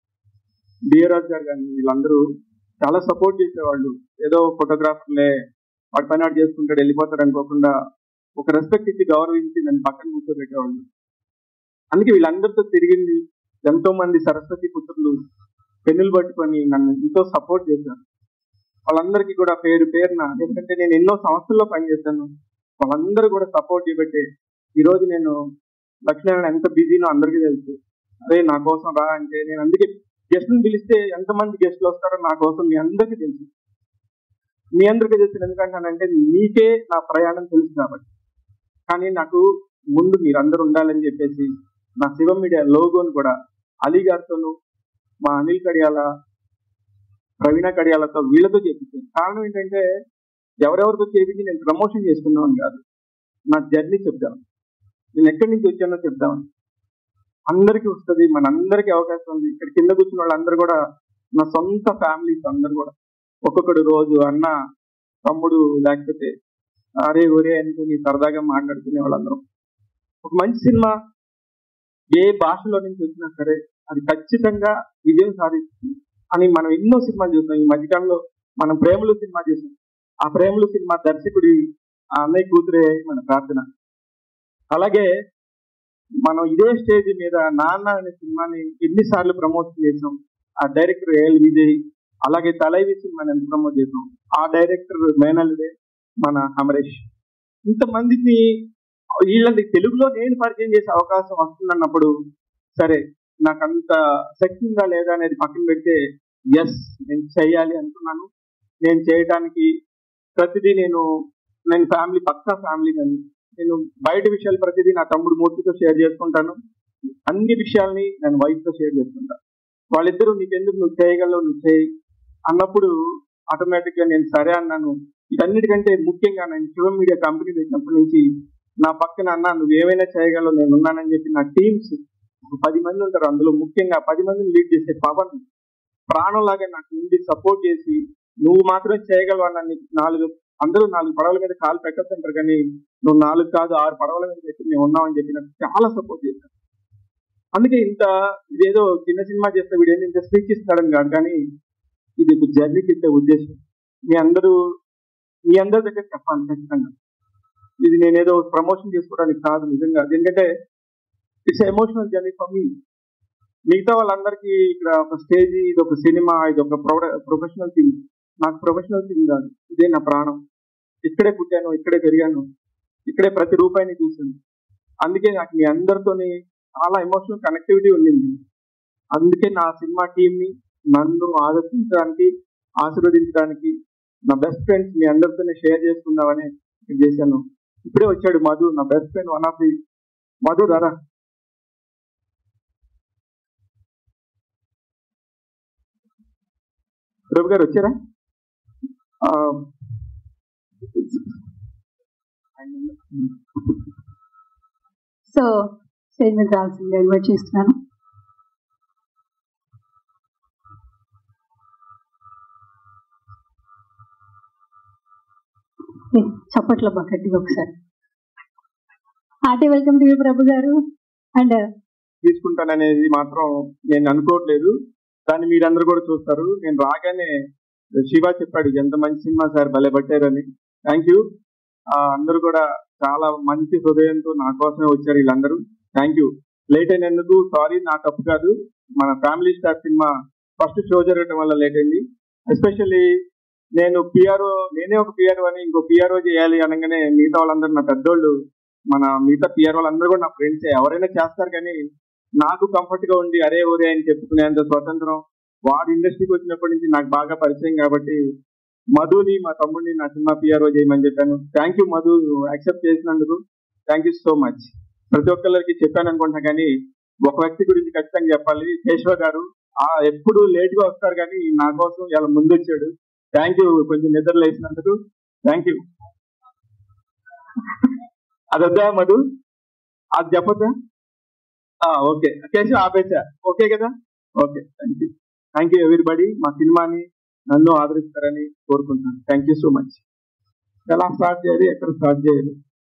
డియరాజ్ గారు కానీ వీళ్ళందరూ చాలా సపోర్ట్ చేసేవాళ్ళు. ఏదో ఫోటోగ్రాఫర్లే వాడి పని వాడు చేసుకుంటాడు వెళ్ళిపోతాడు అనుకోకుండా ఒక రెస్పెక్ట్ ఇచ్చి గౌరవించి నన్ను పక్కన కూర్చోబెట్టేవాళ్ళు. అందుకే వీళ్ళందరితో తిరిగింది. ఎంతో మంది సరస్వతి పుత్రులు పెన్నులు పట్టుకొని నన్ను ఎంతో సపోర్ట్ చేశారు. వాళ్ళందరికీ కూడా పేరు పేరున, ఎందుకంటే నేను ఎన్నో సంస్థల్లో పనిచేశాను, వాళ్ళందరూ కూడా సపోర్ట్ చేయబట్టే ఈరోజు నేను లక్ష్మీనారాయణ ఎంత బిజీనో అందరికీ తెలుసు. అదే నా కోసం రా అంటే నేను అందుకే గెస్ట్ని పిలిస్తే ఎంతమంది గెస్ట్లు వస్తారో నా కోసం మీ అందరికీ తెలుసు. మీ అందరికీ తెలుసు ఎందుకంటానంటే మీకే నా ప్రయాణం తెలుసు కాబట్టి. కానీ నాకు ముందు మీరందరూ ఉండాలని చెప్పేసి నా శివం మీడియా లోగోని కూడా అలీ గారితోనూ, మా అనిల్ కడియాల, ప్రవీణ కడియాలతో వీళ్ళతో చేపించాను. కారణం ఏంటంటే ఎవరెవరితో చేపించి నేను ప్రమోషన్ చేసుకున్నామని కాదు, నా జర్నీ చెప్తాను, నేను ఎక్కడి నుంచి వచ్చానో చెప్తామని. అందరికీ వస్తుంది, మనందరికీ అవకాశం ఉంది. ఇక్కడ కింద కూర్చున్న వాళ్ళందరూ కూడా నా సొంత ఫ్యామిలీస్ అందరూ కూడా ఒక్కొక్కడు రోజు అన్న, తమ్ముడు, లేకపోతే అరే ఒరే అనుకుని సరదాగా మాట్లాడుకునే వాళ్ళందరం. ఒక మంచి సినిమా ఏ భాషలో నుంచి వచ్చినా సరే అది ఖచ్చితంగా విజయం సాధిస్తుంది అని మనం ఎన్నో సినిమాలు చూసాం. ఈ మధ్యకాలంలో మనం ప్రేమలు సినిమా చూసాం. ఆ ప్రేమలు సినిమా దర్శకుడి ఆ అన్నయ్య కూతురే మన ప్రార్థన. అలాగే మనం ఇదే స్టేజ్ మీద నాన్న అనే సినిమాని ఎన్నిసార్లు ప్రమోషన్ చేసాం. ఆ డైరెక్టర్ ఏఎల్ విజయ్, అలాగే తలైవి సినిమాని ఎంత ప్రమోట్ చేసాం. ఆ డైరెక్టర్ మేనల్దే మన అమరేష్. ఇంతమందిని వీళ్ళని తెలుగులో నేను పరిచయం చేసే అవకాశం వస్తుందన్నప్పుడు సరే నాకు అంత శక్తి ఉందా లేదా అనేది పక్కన పెడితే ఎస్ నేను చేయాలి అనుకున్నాను. నేను చేయడానికి ప్రతిదీ నేను ఫ్యామిలీ పక్కా ఫ్యామిలీ కానీ నేను బయట విషయాలు ప్రతిదీ నా తమ్ముడు మూర్తితో షేర్ చేసుకుంటాను. అన్ని విషయాల్ని నేను వైఫ్తో షేర్ చేసుకుంటాను. వాళ్ళిద్దరూ నీకెందుకు నువ్వు చేయగలవు, నువ్వు చేయి అన్నప్పుడు ఆటోమేటిక్గా నేను సరే అన్నాను. వీటన్నిటికంటే ముఖ్యంగా నేను శివం మీడియా కంపెనీ పెట్టినప్పటి నుంచి నా పక్కన అన్న నువ్వు ఏమైనా చేయగలవు నేను ఉన్నానని చెప్పి నా టీమ్స్ 10 మంది ఉంటారు. అందులో ముఖ్యంగా 10 మందిని లీడ్ చేసే పవన్ ప్రాణంలాగా నాకు ఉండి సపోర్ట్ చేసి నువ్వు మాత్రం చేయగలవు అన్న. అందరూ 4 పడవల మీద కాలు పెట్టొద్దంటారు కానీ నువ్వు 4 కాదు 6 పడవల మీద పెట్టి మేము ఉన్నామని చెప్పి నాకు చాలా సపోర్ట్ చేశాను. అందుకే ఇదేదో చిన్న సినిమా చేస్తే వీడు ఏంటి ఇంత స్పీచ్ ఇస్తున్నాడని కాదు, కానీ ఇది ఒక జర్నీ చెప్పే ఉద్దేశం. మీ అందరి దగ్గర చెప్పాలి ఖచ్చితంగా. ఇది నేనేదో ప్రమోషన్ చేసుకోవడానికి కాదు నిజంగా, ఎందుకంటే it's emotional journey for me. మిగతా వాళ్ళందరికీ ఇక్కడ ఒక స్టేజ్, ఇది ఒక సినిమా, ఇది ఒక ప్రొఫెషనల్ థింగ్. నాకు ప్రొఫెషనల్ థింగ్ కాదు, ఇదే నా ప్రాణం. ఇక్కడే పుట్టాను, ఇక్కడే పెరిగాను, ఇక్కడే ప్రతి రూపాయిని చూసాను. అందుకే నాకు మీ అందరితోని చాలా ఎమోషనల్ కనెక్టివిటీ ఉండింది. అందుకే నా సినిమా టీంని నన్ను ఆదర్శించడానికి, ఆశీర్వదించడానికి నా బెస్ట్ ఫ్రెండ్స్ మీ అందరితోనే షేర్ చేసుకుందామని చేశాను. ఇప్పుడే వచ్చాడు మధు, నా best friend, one of the Madhu రారా. రవి గారు వచ్చారా? సో స్టేజ్ మీద రావాల్సిందిగా ఇన్వైట్ చేస్తున్నాను. చప్పట్ల గట్టిగా ఒకసారి. Hearty welcome to you Prabhu గారు. అండ్ తీసుకుంటాననేది మాత్రం నేను అనుకోవట్లేదు, దాన్ని మీరందరూ కూడా చూస్తారు. నేను రాగానే శివ చెప్పాడు ఎంత మంచి సినిమా సార్ భలే పట్టారని. Thank you. అందరూ కూడా చాలా మంచి హృదయంతో నా కోసమే వచ్చారు వీళ్ళందరూ. Thank you. లేట్ అయినందుకు సారీ, నా తప్పు కాదు. మన ఫ్యామిలీ స్టార్ సినిమా ఫస్ట్ షో జరగడం వల్ల లేట్ అయింది. ఎస్పెషల్లీ నేను పిఆర్ఓ, నేనే ఒక పిఆర్ఓ అని ఇంకో పిఆర్ఓ చేయాలి అనగానే మిగతా వాళ్ళందరూ నా పెద్దోళ్ళు, మన మిగతా పిఆర్ఓ వాళ్ళందరూ కూడా నా ఫ్రెండ్సే. ఎవరైనా చేస్తారు కానీ నాకు కంఫర్ట్ గా ఉండి అరే ఒరే అని చెప్పుకునేంత స్వతంత్రం వాడు ఇండస్ట్రీకి వచ్చినప్పటి నుంచి నాకు బాగా పరిచయం. కాబట్టి మధుని, మా తమ్ముడిని నా సినిమా పిఆర్ఓ చేయమని చెప్పాను. థ్యాంక్ యూ మధు, యాక్సెప్ట్ చేసినందుకు థ్యాంక్ యూ సో మచ్. ప్రతి ఒక్కరికి చెప్పాను అనుకుంటా, కానీ ఒక వ్యక్తి గురించి ఖచ్చితంగా చెప్పాలి. కేశవ గారు ఎప్పుడు లేట్ గా వస్తారు కానీ నా కోసం ఇలా ముందు వచ్చాడు. Thank you. కొంచెం నిద్ర లేసినందుకు థ్యాంక్ యూ. అది వద్దా మధు, అది చెప్పొద్దా? ఓకే కేశవ ఆపేసా, ఓకే కదా? Okay, thank you. Thank you everybody. మా సినిమాని నన్ను ఆదరిస్తారని కోరుకుంటున్నాను. Thank you so much. ఎలా స్టార్ట్ చేయాలి, ఎక్కడ స్టార్ట్ చేయాలి?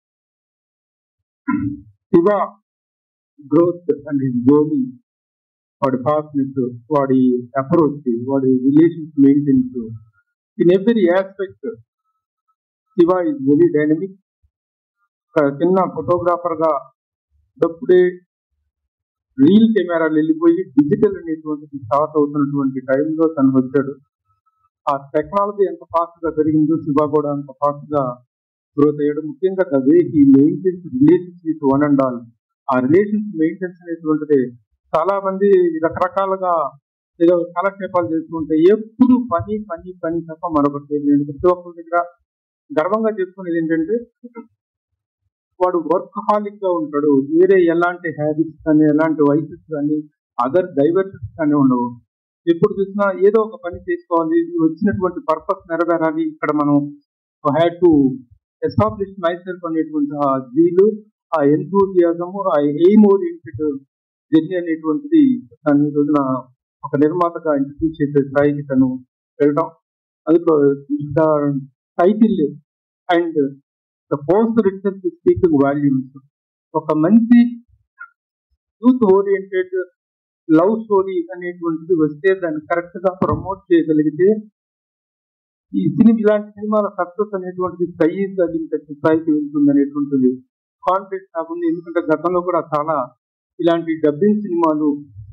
శివ గ్రోత్ అండ్ జర్నీ, వాడి ఫాస్ట్నెస్, వాడి అప్రోచ్, వాడి relations maintenance, in every aspect Shiva is very dynamic. చిన్న ఫోటోగ్రాఫర్ గా అప్పుడే రీల్ కెమెరాలు వెళ్ళిపోయి డిజిటల్ అనేటువంటిది స్టార్ట్ అవుతున్నటువంటి టైంలో తను వచ్చాడు. ఆ టెక్నాలజీ ఎంత ఫాస్ట్ గా పెరిగిందో శివ కూడా అంత ఫాస్ట్ గా గ్రోత్ అయ్యాడు. ముఖ్యంగా the way he maintains relations with one and all. ఆ రిలేషన్స్ మెయింటెన్స్ అనేటువంటిది చాలా మంది రకరకాలుగా ఏదో కాలక్షేపాలు చేస్తుంటే ఎప్పుడు పని పని పని తప్ప మరొకటి. నేను ప్రతి ఒక్కరి దగ్గర గర్వంగా చెప్పుకునేది ఏంటంటే వాడు వర్కహాలిక్ గా ఉంటాడు. వేరే ఎలాంటి హ్యాబిట్స్ కానీ, ఎలాంటి వైసెస్ కానీ, అదర్ డైవర్సిటీస్ కానీ ఉండవు. ఎప్పుడు చూసినా ఏదో ఒక పని చేసుకోవాలి, వచ్చినటువంటి పర్పస్ నెరవేరాలి, ఇక్కడ మనం had to establish myself అనేటువంటి ఆ జీలు, ఆ ఎంతూజియాజము, ఆ ఎయిమ్ ఓరియంటెడ్ జర్నీ అనేటువంటిది తను ఈ రోజున ఒక నిర్మాతగా ఇంట్రడ్యూస్ చేసే స్థాయికి తను వెళ్ళడం. అందులో title and the poster itself speaking volumes. ఒక మంచి యూత్ ఓరియంటెడ్ లవ్ స్టోరీ అనేటువంటిది వస్తే దాన్ని కరెక్ట్ గా ప్రమోట్ చేయగలిగితే ఈ ఇలాంటి సినిమాల సక్సెస్ అనేటువంటిది స్థాయికి వెళ్తుంది అనేటువంటిది కాన్ఫిడెన్స్ నాకుంది. ఎందుకంటే గతంలో కూడా చాలా ఇలాంటి డబ్బింగ్ సినిమాలు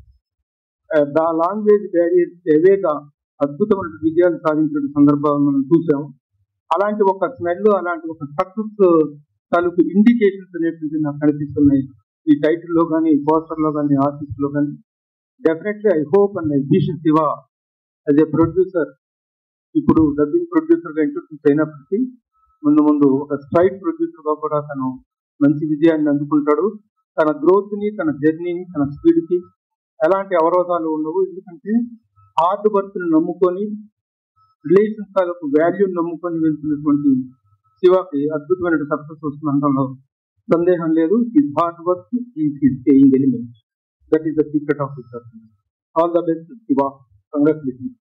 లాంగ్వేజ్ బ్యారియర్స్ ఎవేగా అద్భుతమైన విజయాలు సాధించిన సందర్భాలు మనం చూసాము. అలాంటి ఒక స్మెల్, అలాంటి ఒక సక్సెస్ తాలూకు ఇండికేషన్స్ అనేటువంటి నాకు కనిపిస్తున్నాయి ఈ టైటిల్ లో కానీ, పోస్టర్ లో కానీ, ఆర్టిస్ట్ లో కానీ. Definitely I hope and I wish Shiva as a producer, ఇప్పుడు డబ్బింగ్ ప్రొడ్యూసర్ గా ఇంట్రొడ్యూస్ అయినప్పటికీ ముందు ముందు ఒక స్ట్రైట్ ప్రొడ్యూసర్ గా కూడా తను మంచి విజయాన్ని అందుకుంటాడు. తన గ్రోత్ ని, తన జర్నీని, తన స్పీడ్ కి ఎలాంటి అవరోధాలు ఉండవు. ఎందుకంటే హార్డ్ వర్క్ ని నమ్ముకొని, రిలేషన్స్ తాలూకు వాల్యూని నమ్ముకొని వెళ్తున్నటువంటి శివకి అద్భుతమైన సక్సెస్ వస్తుందంలో సందేహం లేదు. His hard work is his paying element. That is the secret of his success. All the best Shiva. Congratulations.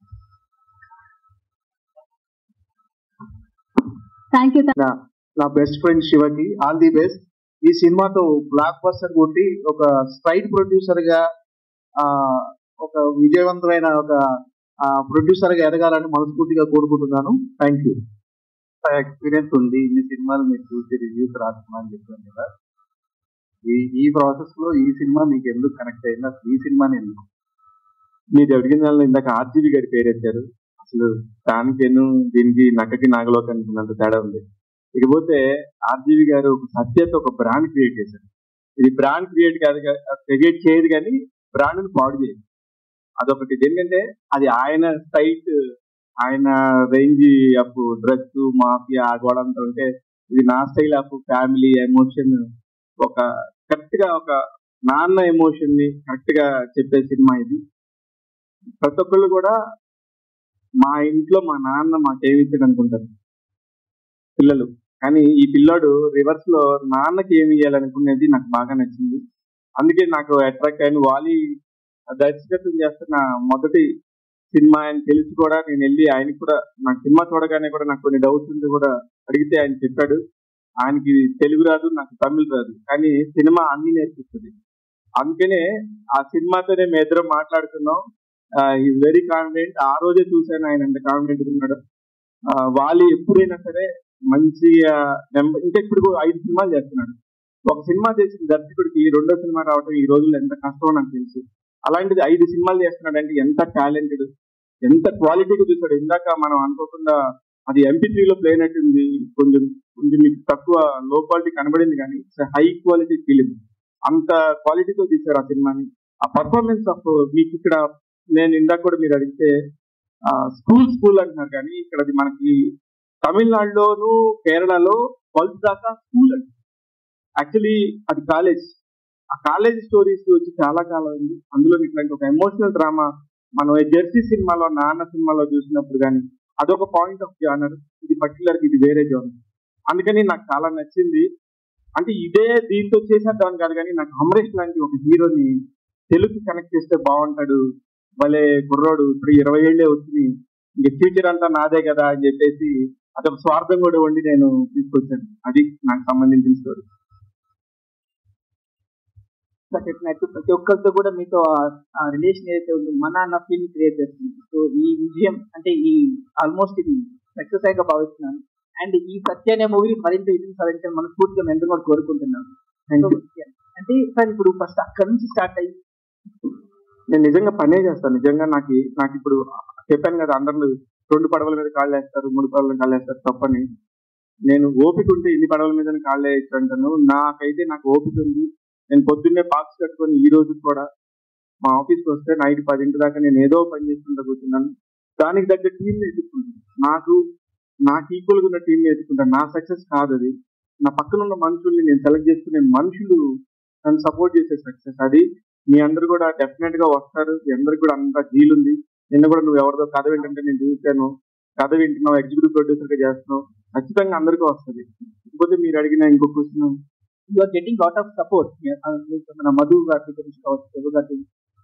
Thank you. నా బెస్ట్ ఫ్రెండ్ శివకి ఆల్ ది బెస్ట్. ఈ సినిమాతో బ్లాక్ బస్టర్ కొట్టి ఒక స్ట్రైట్ ప్రొడ్యూసర్ గా, ఒక విజయవంతమైన ఒక ప్రొడ్యూసర్ గా ఎదగాలని మనస్ఫూర్తిగా కోరుకుంటున్నాను. Thank you. ఎక్స్పీరియన్స్ ఉంది, ఇన్ని సినిమాలు మీరు చూసి రివ్యూస్ రాస్తున్నాను చెప్పాను కదా. ఈ ప్రాసెస్ లో ఈ సినిమా మీకు ఎందుకు కనెక్ట్ అయింది, అసలు ఈ సినిమాని ఎందుకు? మీరు అడిగిన దానిలో ఇందాక ఆర్జీవి గారి పేరు ఎత్తారు. అసలు దానికేను దీనికి నక్కకి నాగలోకి అనుకున్నంత తేడా ఉంది. ఇకపోతే ఆర్జీవి గారు ఒక సత్యత, ఒక బ్రాండ్ క్రియేట్ చేశారు. ఇది బ్రాండ్ క్రియేట్ చేయదు కానీ బ్రాండ్ పాడు చేయదు. అదొకటి. ఎందుకంటే అది ఆయన సైట్, ఆయన రేంజ్ ఆఫ్ డ్రగ్స్, మాఫియా, గోడంతా ఉంటే ఇది నా స్టైల్ ఆఫ్ ఫ్యామిలీ ఎమోషన్, ఒక కరెక్ట్ గా ఒక నాన్న ఎమోషన్ ని కరెక్ట్ గా చెప్పే సినిమా ఇది. ప్రతి ఒక్కళ్ళు కూడా మా ఇంట్లో మా నాన్న మాకేమిచ్చాడు అనుకుంటారు. పిల్లలు. కానీ ఈ పిల్లాడు రివర్స్ లో నాన్నకి ఏమి ఇవ్వాలనుకునేది నాకు బాగా నచ్చింది. అందుకే నాకు అట్రాక్ట్ అయిన వాలి దర్శకత్వం చేస్తున్న మొదటి సినిమా అని తెలిసి కూడా నేను వెళ్ళి ఆయనకి కూడా నాకు సినిమా చూడగానే కూడా నాకు కొన్ని డౌట్స్ ఉంటే కూడా అడిగితే ఆయన చెప్పాడు, ఆయనకి తెలుగు రాదు, నాకు తమిళ్ రాదు, కానీ సినిమా అన్ని నేర్పిస్తుంది. అందుకనే ఆ సినిమాతోనే మేము ఇద్దరం మాట్లాడుతున్నాం. Is very confident. ఆ రోజే చూశాను ఆయన ఎంత కాన్ఫిడెంట్ ఉన్నాడు. వాలి ఎప్పుడైనా సరే మంచిగా ఇంకా ఇప్పుడు 5 సినిమాలు చేస్తున్నాడు. ఒక సినిమా చేసిన దర్శకుడికి రెండో సినిమా రావడం ఈ రోజుల్లో ఎంత కష్టమో నాకు తెలుసు. అలాంటిది 5 సినిమాలు చేస్తున్నాడు అంటే ఎంత టాలెంటెడ్, ఎంత క్వాలిటీగా చూసాడు. ఇందాక మనం అనుకోకుండా అది MP3లో ప్లే అయినట్టుంది, కొంచెం కొంచెం మీకు తక్కువ లో క్వాలిటీ కనబడింది, కానీ హై క్వాలిటీ ఫిలిం. అంత క్వాలిటీతో తీశారు ఆ సినిమాని. ఆ పర్ఫార్మెన్స్ ఆఫ్ మీకు ఇక్కడ నేను ఇందాక కూడా మీరు అడిగితే స్కూల్ అంటున్నారు, కానీ ఇక్కడ అది మనకి తమిళనాడులోను కేరళలో 12th దాకా స్కూల్ అండి. యాక్చువల్లీ అది కాలేజ్. ఆ కాలేజ్ స్టోరీస్ వచ్చి చాలా కాలం ఉంది. అందులో ఇట్లాంటి ఒక ఎమోషనల్ డ్రామా మనం జెర్సీ సినిమాలో, నాన్న సినిమాలో చూసినప్పుడు కానీ అదొక పాయింట్ ఆఫ్ జానర్. ఇది పర్టికులర్ ఇది వేరే జానర్. అందుకని నాకు చాలా నచ్చింది. అంటే ఇదే దీంతో చేసేద్దామని కాదు, కానీ నాకు అమరేష్ లాంటి ఒక హీరోని తెలుగుకి కనెక్ట్ చేస్తే బాగుంటాడు, భలే కుర్రోడు, ఇప్పుడు 20 ఏళ్ళే వచ్చింది, ఇంక ఫ్యూచర్ అంతా నాదే కదా అని చెప్పేసి అదొక స్వార్థం కూడా వండి నేను తీసుకొచ్చాను. అది నాకు సంబంధించిన స్టోరీ. చెప్పినట్టు ప్రతి ఒక్కరితో కూడా మీతో ఆ రిలేషన్ ఏదైతే ఉందో మన అన్న ఫీల్ క్రియేట్ చేస్తుంది. సో ఈ విజయం అంటే ఈ ఆల్మోస్ట్ ఇది సక్సెస్ అయ్యాక భావిస్తున్నాను. అండ్ ఈ సత్య అనే మూవీ మరింత విజయం సాధించాలని మనస్ఫూర్తిగా మేము కూడా కోరుకుంటున్నాను. అంటే సార్ ఇప్పుడు ఫస్ట్ అక్కడ నుంచి స్టార్ట్ అయ్యి నేను నిజంగా పనే చేస్తాను. నిజంగా నాకు ఇప్పుడు చెప్పాను కదా, అందరూ 2 పడవల మీద కాళ్ళు వేస్తారు, 3 పడవల మీద కాళ్ళు వేస్తారు, తప్పని. నేను ఓపిక ఉంటే ఇన్ని పడవల మీద కాళ్ళు వేయచ్చు అంటాను. నాకు ఓపిక ఉంది. నేను పొద్దున్నే బాక్స్ కట్టుకొని ఈ రోజు కూడా మా ఆఫీస్కి వస్తే నైట్ 10 దాకా నేను ఏదో పని చేసుకుంటూ కూర్చున్నాను. దానికి తగ్గ టీం ఎదుర్కొంటాను. నాకు ఈక్వల్గా ఉన్న టీం ఎదుర్కొంటాను. నా సక్సెస్ కాదు అది, నా పక్కన ఉన్న మనుషుల్ని నేను సెలెక్ట్ చేసుకునే మనుషులు నన్ను సపోర్ట్ చేసే సక్సెస్. అది మీ అందరు కూడా డెఫినెట్ గా వస్తారు. మీ అందరికి కూడా అంత డీల్ ఉంది. నిన్న కూడా నువ్వు ఎవరిదో కథ వింటుంటే నేను చూశాను, కథ వింటున్నావు, ఎగ్జిక్యూటివ్ ప్రొడ్యూసర్ గా చేస్తున్నావు, ఖచ్చితంగా అందరికీ వస్తుంది. ఇకపోతే మీరు అడిగిన ఇంకో question, you are getting lot of support మన మధు గారి గురించి కావచ్చు.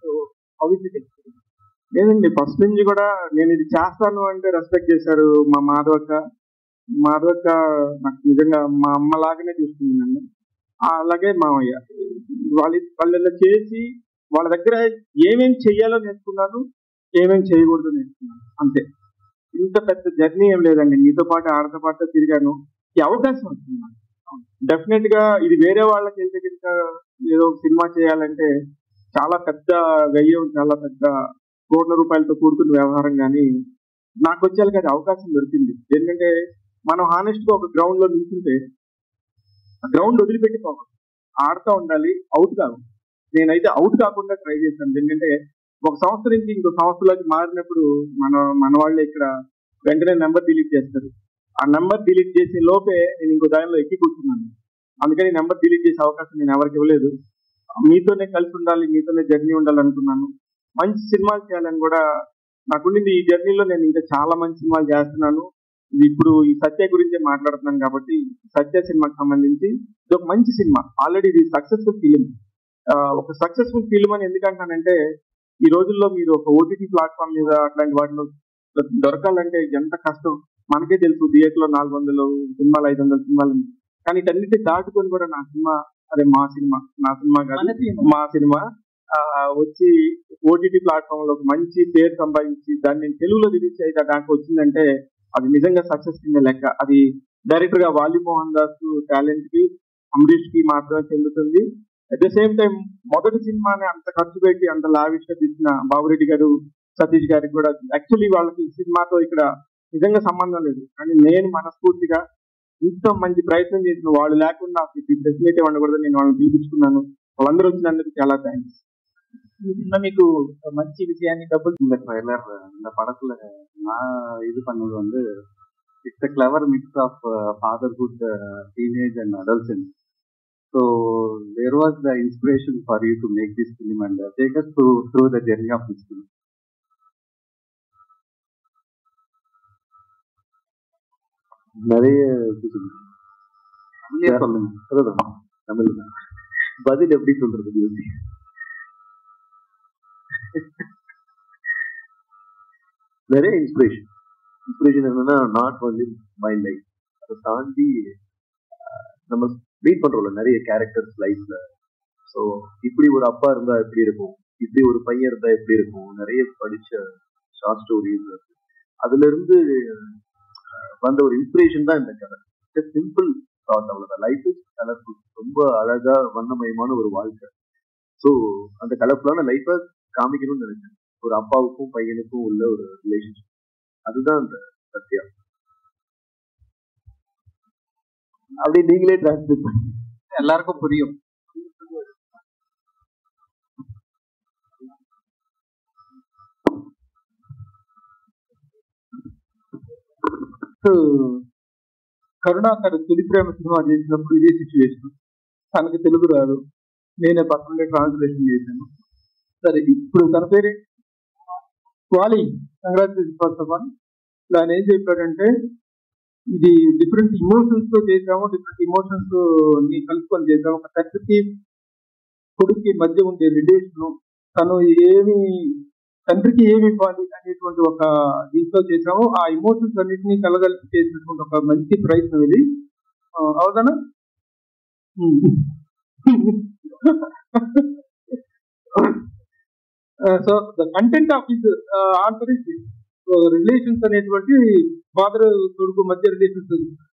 లేదండి, ఫస్ట్ నుంచి కూడా నేను ఇది చేస్తాను అంటే రెస్పెక్ట్ చేశారు. మా మాధవక్క నాకు నిజంగా మా అమ్మలాగానే చూస్తుంది నన్ను. అలాగే మామయ్య వాళ్ళు చేసి వాళ్ళ దగ్గర ఏమేమి చెయ్యాలో నేర్చుకున్నాను, ఏమేమి చేయకూడదు నేర్చుకున్నాను, అంతే. ఇంత పెద్ద జర్నీ ఏం లేదండి. మీతో పాటు ఆడతో పాటు తిరిగాను. ఈ అవకాశం వచ్చింది నాకు. డెఫినెట్ గా ఇది వేరే వాళ్ళకి వెళ్తే కనుక ఏదో సినిమా చేయాలంటే చాలా పెద్ద వ్యయం, చాలా పెద్ద కోట్ల రూపాయలతో కూడుకున్న వ్యవహారం. కానీ నాకు వచ్చేళ్ళకి అది అవకాశం దొరికింది. ఎందుకంటే మనం హానెస్ట్ గా ఒక గ్రౌండ్ లో నిల్చుంటే ఆ గ్రౌండ్ వదిలిపెట్టిపోవాలి, ఆడుతూ ఉండాలి, అవుట్ కాదు. నేనైతే అవుట్ కాకుండా ట్రై చేశాను. ఎందుకంటే ఒక సంవత్సరం నుంచి ఇంకో సంవత్సరంలోకి మారినప్పుడు మన వాళ్ళే ఇక్కడ వెంటనే నెంబర్ డిలీట్ చేస్తారు. ఆ నెంబర్ డిలీట్ చేసే లోపే నేను ఇంకో దానిలో ఎక్కి కూర్చున్నాను. అందుకని నెంబర్ డిలీట్ చేసే అవకాశం నేను ఎవరికి ఇవ్వలేదు. మీతోనే కలిసి ఉండాలి, మీతోనే జర్నీ ఉండాలనుకున్నాను. మంచి సినిమాలు చేయాలని కూడా నాకుండింది. ఈ జర్నీలో నేను ఇంకా చాలా మంచి సినిమాలు చేస్తున్నాను. ఇది ఇప్పుడు ఈ సత్య గురించే మాట్లాడుతున్నాను కాబట్టి సత్య సినిమాకి సంబంధించి ఇది ఒక మంచి సినిమా. ఆల్రెడీ ఇది సక్సెస్ఫుల్ ఫిలిం. ఒక సక్సెస్ఫుల్ ఫిలిం అని ఎందుకంటానంటే ఈ రోజుల్లో మీరు ఒక OTT ప్లాట్ఫామ్ మీద అట్లాంటి వాటిలో దొరకాలంటే ఎంత కష్టం మనకే తెలుసు. థియేటర్లో 400 సినిమాలు, 500 సినిమాలు, కానీ ఇటన్నిటి దాటుకొని కూడా నా సినిమా వచ్చి OTT ప్లాట్ఫామ్ లో మంచి పేరు సంపాదించి దాన్ని నేను తెలుగులో రిలీజ్ అయితే దాకా వచ్చిందంటే అది నిజంగా సక్సెస్ కింద లెక్క. అది డైరెక్టర్ గా వాలి మోహన్ దాస్ టాలెంట్ కి, అమరీష్ కి మాత్రమే చెందుతుంది. అట్ ద సేమ్ టైం మొదటి సినిమాని అంత ఖర్చు పెట్టి అంత లావిష్ గా తీసిన బాబురెడ్డి గారు, సతీష్ గారికి కూడా యాక్చువల్లీ వాళ్ళకి సినిమాతో ఇక్కడ నిజంగా సంబంధం లేదు. కానీ నేను మనస్ఫూర్తిగా ఇంత మంచి ప్రయత్నం చేసిన వాళ్ళు లేకుండా డెఫినెట్ ఉండకూడదు, నేను వాళ్ళని పిలిపించుకున్నాను. వాళ్ళందరూ వచ్చినందుకు చాలా థ్యాంక్స్. ఈ సినిమా మీకు మంచి విజయాన్ని இந்த ட்ரைலர் இந்த படத்துல நான் இது பண்ணது வந்து it's a clever mix of fatherhood, teenage and adolescence. So where was the inspiration for you to make this film and take us through the journey of this film? நிறைய சொல்லுங்க. அதுதான் தமிழ் பதில் எப்படி சொல்றது யோசி. நிறைய இன்ஸ்பிரேஷன் என்னன்னா நாட் ஒன்லி மை லைஃப், அதை தாண்டி நம்ம மீட் பண்றோம்ல நிறைய கேரக்டர்ஸ் லைஃப்ல. ஸோ இப்படி ஒரு அப்பா இருந்தா எப்படி இருக்கும், இப்படி ஒரு பையன் இருந்தா எப்படி இருக்கும், நிறைய படிச்ச ஷார்ட் ஸ்டோரிஸ், அதுல இருந்து வந்த ஒரு இன்ஸ்பிரேஷன் தான் இந்த கதை. சிம்பிள் தாட், அவ்வளவுதான். லைஃப் இஸ் கலர்ஃபுல், ரொம்ப அழகா வண்ணமயமான ஒரு வாழ்க்கை. ஸோ அந்த கலர்ஃபுல்லான லைஃபை காமிக்கணும்னு நினைச்சேன். ஒரு அப்பாவுக்கும் பையனுக்கும் உள்ள ஒரு ரிலேஷன்ஷிப், அதுதான் அந்த சத்தியம். அப்படி நீங்களே டிரான்ஸ்லேட் பண்ணி எல்லாருக்கும் புரியும். కరుణాకర్ తొలి ప్రేమ సినిమా చేసినప్పుడు ఇదే సిచ్యువేషన్. తనకి తెలుగు రాదు, నేనే పర్సనల్గా ట్రాన్స్లేషన్ చేశాను. సరే, ఇప్పుడు తన పేరే Vali. Congratulation first of all. ఇలా ఆయన ఏం చెప్పాడంటే, ఇది డిఫరెంట్ ఇమోషన్స్ తో చేసాము, డిఫరెంట్ ఇమోషన్స్ ని కలుపుకొని చేసాము. ఒక తండ్రికి కొడుక్కి మధ్య ఉండే రిలేషన్, తను తండ్రికి ఏమి ఇవ్వాలి అనేటువంటి ఒక దీంతో చేసాము. ఆ ఇమోషన్స్ అన్నింటినీ కలగలిపి చేసినటువంటి ఒక మంచి ప్రయత్నం ఇది. అవునా? So the content of his answer is relations అనేటువంటి ఫాదర్ కొడుకు మధ్య రిలేషన్స్.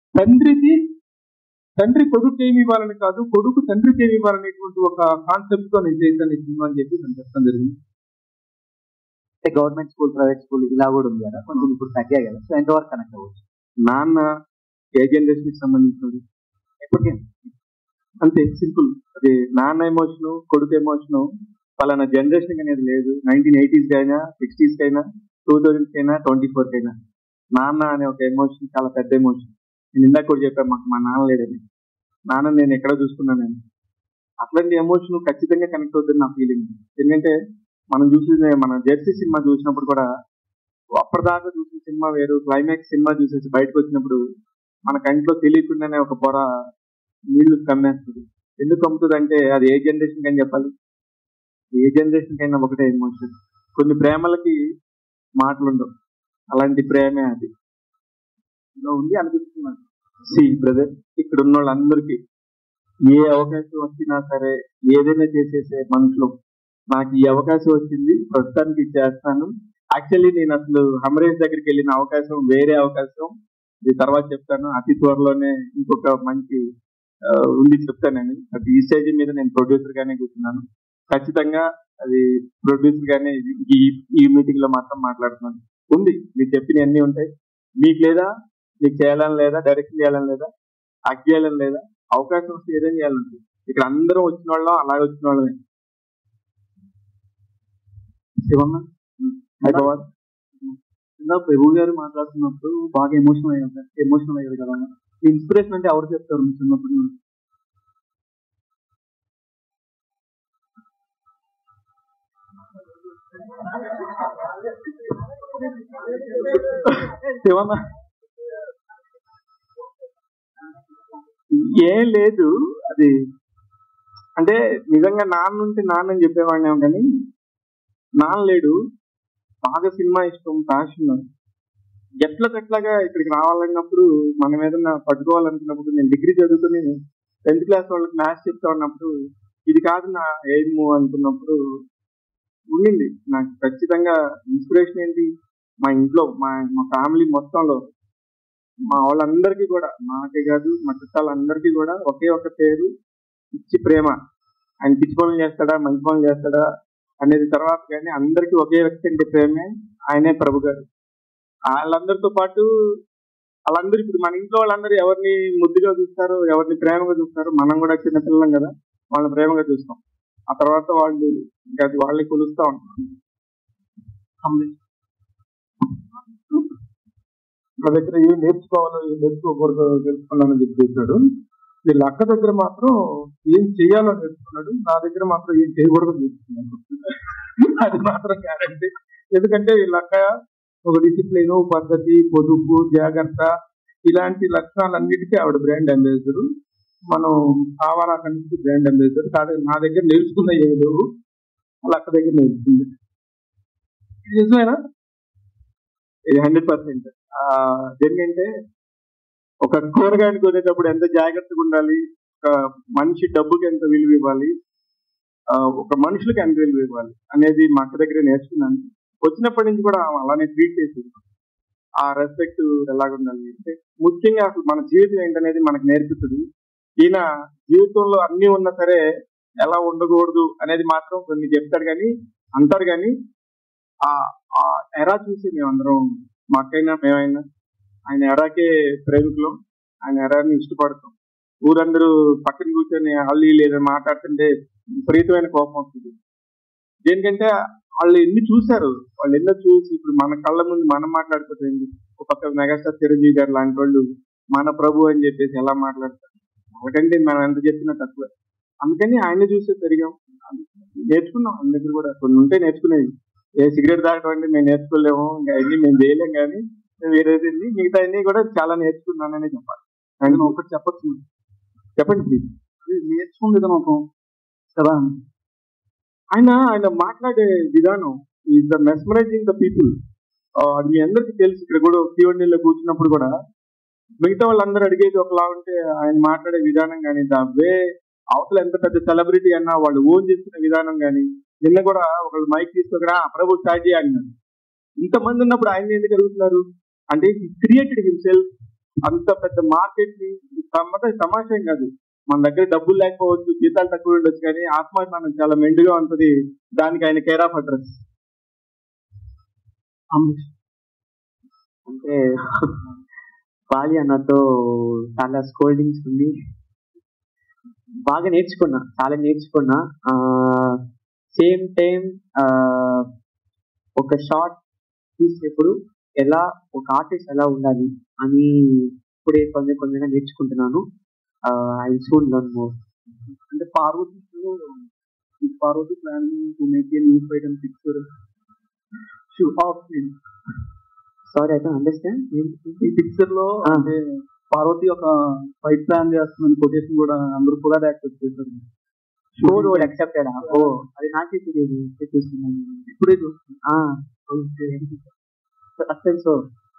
తండ్రి కొడుకు ఏమి ఇవ్వాలని కాదు, కొడుకు తండ్రికి ఏమి ఇవ్వాలనేటువంటి ఒక కాన్సెప్ట్ తో నేను చేశాను ఈ సినిమా అని చెప్పి నేను చెప్పడం జరిగింది. గవర్నమెంట్ స్కూల్, ప్రైవేట్ స్కూల్ ఇలా కూడా ఉంది కదా, కొంచెం ఇప్పుడు తగ్గాయి కదా, సో ఎంతవరకు కనెక్ట్ అవ్వచ్చు? నాన్న ఏ జనరేషన్ కి సంబంధించినది ఎప్పటికే అంతే సింపుల్. అది నాన్న ఎమోషను, కొడుకు ఎమోషను పలానా జనరేషన్ అనేది లేదు. 1980s కైనా, 60s కైనా, 2000s కైనా, 24 కైనా నాన్న అనే ఒక ఎమోషన్ చాలా పెద్ద ఎమోషన్. నేను ఇందాక కూడా చెప్పాను, మాకు మా నాన్న లేడని. నాన్న నేను ఎక్కడ చూసుకున్నాను, అట్లాంటి ఎమోషన్ ఖచ్చితంగా కనెక్ట్ అవుతుంది నా ఫీలింగ్. ఎందుకంటే మనం మన జెర్సీ సినిమా చూసినప్పుడు కూడా అప్పటిదాకా చూసిన సినిమా వేరు, క్లైమాక్స్ సినిమా చూసేసి బయటకు వచ్చినప్పుడు మన కంట్లో తెలియకుండానే ఒక పొర నీళ్లు కమ్మేస్తుంది. ఎందుకు కమ్ముతుంది అంటే అది ఏ జనరేషన్ కని చెప్పాలి, ఏ జనరేషన్ కైనా ఒకటే ఎమోషన్. కొన్ని ప్రేమలకి మాటలు ఉండవు, అలాంటి ప్రేమే అది ఉంది అనిపిస్తున్నాను. సి బ్రదర్, ఇక్కడ ఉన్న వాళ్ళందరికీ ఏ అవకాశం వచ్చినా సరే ఏదైనా చేసేసే మనుషులు. నాకు ఈ అవకాశం వచ్చింది, ప్రస్తుతానికి చేస్తాను. యాక్చువల్లీ నేను అసలు హమరేష్ దగ్గరికి వెళ్ళిన అవకాశం వేరే అవకాశం, ఇది తర్వాత చెప్తాను. అతి త్వరలోనే ఇంకొక మంచి ఉంది చెప్తానని. అది ఈ స్టేజ్ మీద నేను ప్రొడ్యూసర్ గానే కూర్చున్నాను. ఖచ్చితంగా అది ప్రొడ్యూసర్ గానే ఈ మీటింగ్ లో మాత్రం మాట్లాడుతున్నాను. ఉంది, మీరు చెప్పిన అన్ని ఉంటాయి. మీకు లేదా, మీకు చేయాలని లేదా, డైరెక్షన్ చేయాలని లేదా, యాక్ట్ చేయాలని లేదా, అవకాశం వస్తే ఏదైనా చేయాలంటే ఇక్కడ అందరం వచ్చిన వాళ్ళం, అలాగే వచ్చిన వాళ్ళమే. శివన్న హైదరాబాద్ ప్రభు గారు మాట్లాడుతున్నప్పుడు బాగా ఎమోషనల్ అయ్యారు కదా. ఇన్స్పిరేషన్ అంటే ఎవరు చెప్తారు మీ చిన్నప్పుడు? శివన్న ఏం లేదు, అది అంటే నిజంగా నాన్న ఉంటే నాన్నని చెప్పేవాడిని, కానీ నాన్న లేడు. బాగా సినిమా ఇష్టం, ప్యాషన్. ఎట్లకట్లాగా ఇక్కడికి రావాలన్నప్పుడు, మనం ఏదన్నా పట్టుకోవాలనుకున్నప్పుడు, నేను డిగ్రీ చదువుకుని 10th క్లాస్ వాళ్ళకి మ్యాథ్స్ చెప్తా ఉన్నప్పుడు ఇది కాదు నా ఎయిమ్ అనుకున్నప్పుడు ఉండింది నాకు. ఖచ్చితంగా ఇన్స్పిరేషన్ ఏంటి, మా ఇంట్లో మా ఫ్యామిలీ మొత్తంలో మా వాళ్ళందరికీ కూడా, నాకే కాదు మా చుట్టాలందరికీ కూడా ఒకే ఒక పేరు, పిచ్చి ప్రేమ. ఆయన పిచ్చి పనులు చేస్తాడా, మంచి పనులు చేస్తాడా అనేది తర్వాత, కానీ అందరికీ ఒకే వ్యక్తి అంటే ప్రేమే, ఆయనే ప్రభు గారు. వాళ్ళందరితో పాటు వాళ్ళందరూ ఇప్పుడు మన ఇంట్లో వాళ్ళందరూ ఎవరిని ముద్దుగా చూస్తారు, ఎవరిని ప్రేమగా చూస్తారు. మనం కూడా చిన్నపిల్లం కదా, వాళ్ళని ప్రేమగా చూస్తాం. ఆ తర్వాత వాళ్ళు ఇంకా అది వాళ్ళని కొలుస్తూ ఉంటాం. నా దగ్గర ఏం నేర్చుకోవాలో ఏం నేర్చుకోకూడదో తెలుసుకున్నానని చెప్పి చేశాడు. వీళ్ళ అక్క దగ్గర మాత్రం ఏం చేయాలో నేర్చుకున్నాడు, నా దగ్గర మాత్రం ఏం చేయకూడదో నేర్చుకున్నాడు. అది మాత్రం గ్యారంటీ. ఎందుకంటే వీళ్ళ అక్క ఒక డిసిప్లిన్, పద్ధతి, పొదుపు, జాగ్రత్త, ఇలాంటి లక్షణాలన్నిటికీ ఆవిడ బ్రాండ్ అంబాసిడర్. మనం ఆవారా కంటికి బ్రాండ్ అంబాసిడర్. కాదు, నా దగ్గర నేర్చుకున్న ఏమి లేవు, వాళ్ళ అక్క దగ్గర నేర్చుకుంది. ఇది నిజమేనా? ఇది 100%. ఎందుకంటే ఒక కూరగాయలు కొనేటప్పుడు ఎంత జాగ్రత్తగా ఉండాలి, ఒక మనిషి డబ్బుకి ఎంత విలువ ఇవ్వాలి, ఒక మనుషులకి ఎంత విలువ ఇవ్వాలి అనేది మా అక్క దగ్గర నేర్చుకున్నాను. వచ్చినప్పటి నుంచి కూడా అలానే ట్రీట్ చేసేది. ఆ రెస్పెక్ట్ ఎలాగుండాలి అంటే ముఖ్యంగా అసలు మన జీవితం ఏంటనేది మనకు నేర్పిస్తుంది. ఈయన జీవితంలో అన్ని ఉన్నా సరే ఎలా ఉండకూడదు అనేది మాత్రం కొన్ని చెప్తాడు కానీ అంటారు. కానీ ఆ ఎరా చూసి మేమందరం, మా అక్కైనా మేమైనా ఆయన ఎరాకే ప్రేమికులం, ఆయన ఎరాని ఇష్టపడతాం. ఊరందరూ పక్కన కూర్చొని అల్లి లేదా మాట్లాడుతుంటే విపరీతమైన కోపం వస్తుంది. దేనికంటే వాళ్ళు ఎన్ని చూశారు, వాళ్ళు ఎన్నో చూసి ఇప్పుడు మన కళ్ళ ముందు మనం మాట్లాడుతుంది. ఒక పక్క మెగాస్టార్ చిరంజీవి గారు లాంటి వాళ్ళు మన ప్రభు అని చెప్పేసి ఎలా మాట్లాడతారు, వాళ్ళకంటే మనం ఎంత చెప్పినా తక్కువ. అందుకని ఆయన్ని చూసి పెరిగాం, నేర్చుకున్నాం. ఆయన దగ్గర కూడా కొన్ని ఉంటే నేర్చుకునేది. ఏ సిగరెట్ తాగడం అంటే మేము నేర్చుకోలేము, ఇంకా అన్ని మేము చేయలేం. కానీ వేరేది మిగతా అన్ని కూడా చాలా నేర్చుకున్నాననే చెప్పాలి. ఆయన ఒకటి చెప్పచ్చు, చెప్పండి ప్లీజ్. నేర్చుకునే విధానం కదా, ఆయన మాట్లాడే విధానం is the mesmerising the people. అది మీ అందరికీ తెలుసు. ఇక్కడ కూడా Q&Aలో కూర్చున్నప్పుడు కూడా మిగతా వాళ్ళందరూ అడిగేది ఒకలా ఉంటే ఆయన మాట్లాడే విధానం కానీ, ద వే అవతల ఎంత పెద్ద సెలబ్రిటీ అన్నా వాళ్ళు ఓన్ చేసుకునే విధానం కానీ. నిన్న కూడా ఒకళ్ళు మైక్ తీసుకురా ప్రభు స్టార్ట్ చేయాలన్నారు. ఇంతమంది ఉన్నప్పుడు ఆయన ఎందుకు అడుగుతున్నారు అంటే హి క్రియేటెడ్ హిమ్సెల్ఫ్. అంత పెద్ద మార్కెట్ ని తమాషా కాదు. మన దగ్గర డబ్బులు లేకపోవచ్చు, జీతాలు తక్కువ ఉండొచ్చు, కానీ ఆత్మాభిమానం చాలా మెండుగా ఉంటుంది. దానికి ఆయన కేర్ ఆఫ్ అడ్రస్. అంటే బాలి అన్నతో చాలా స్కోల్డింగ్స్ ఉంది, బాగా నేర్చుకున్నా, చాలా నేర్చుకున్నా. సేమ్ టైం ఒక షార్ట్ తీసేప్పుడు ఎలా ఒక ఆర్టిస్ట్ ఎలా ఉండాలి అని ఇప్పుడే కొంచెం కొంచెంగా నేర్చుకుంటున్నాను. I soon learn more. అంటే Parvathi planning to make a new fight and picture sorry I can understand. ఈ పిక్చర్ లో అంటే పార్వతి ఒక ఫైట్ ప్లాన్ చేస్తుందని కొటేషన్ కూడా అందరూ కూడా యాక్సెప్ట్ చేశారు. యాక్సెప్టెడ్? ఓ అది నాకే తెలియదు, చూస్తున్నాను ఇప్పుడే. సో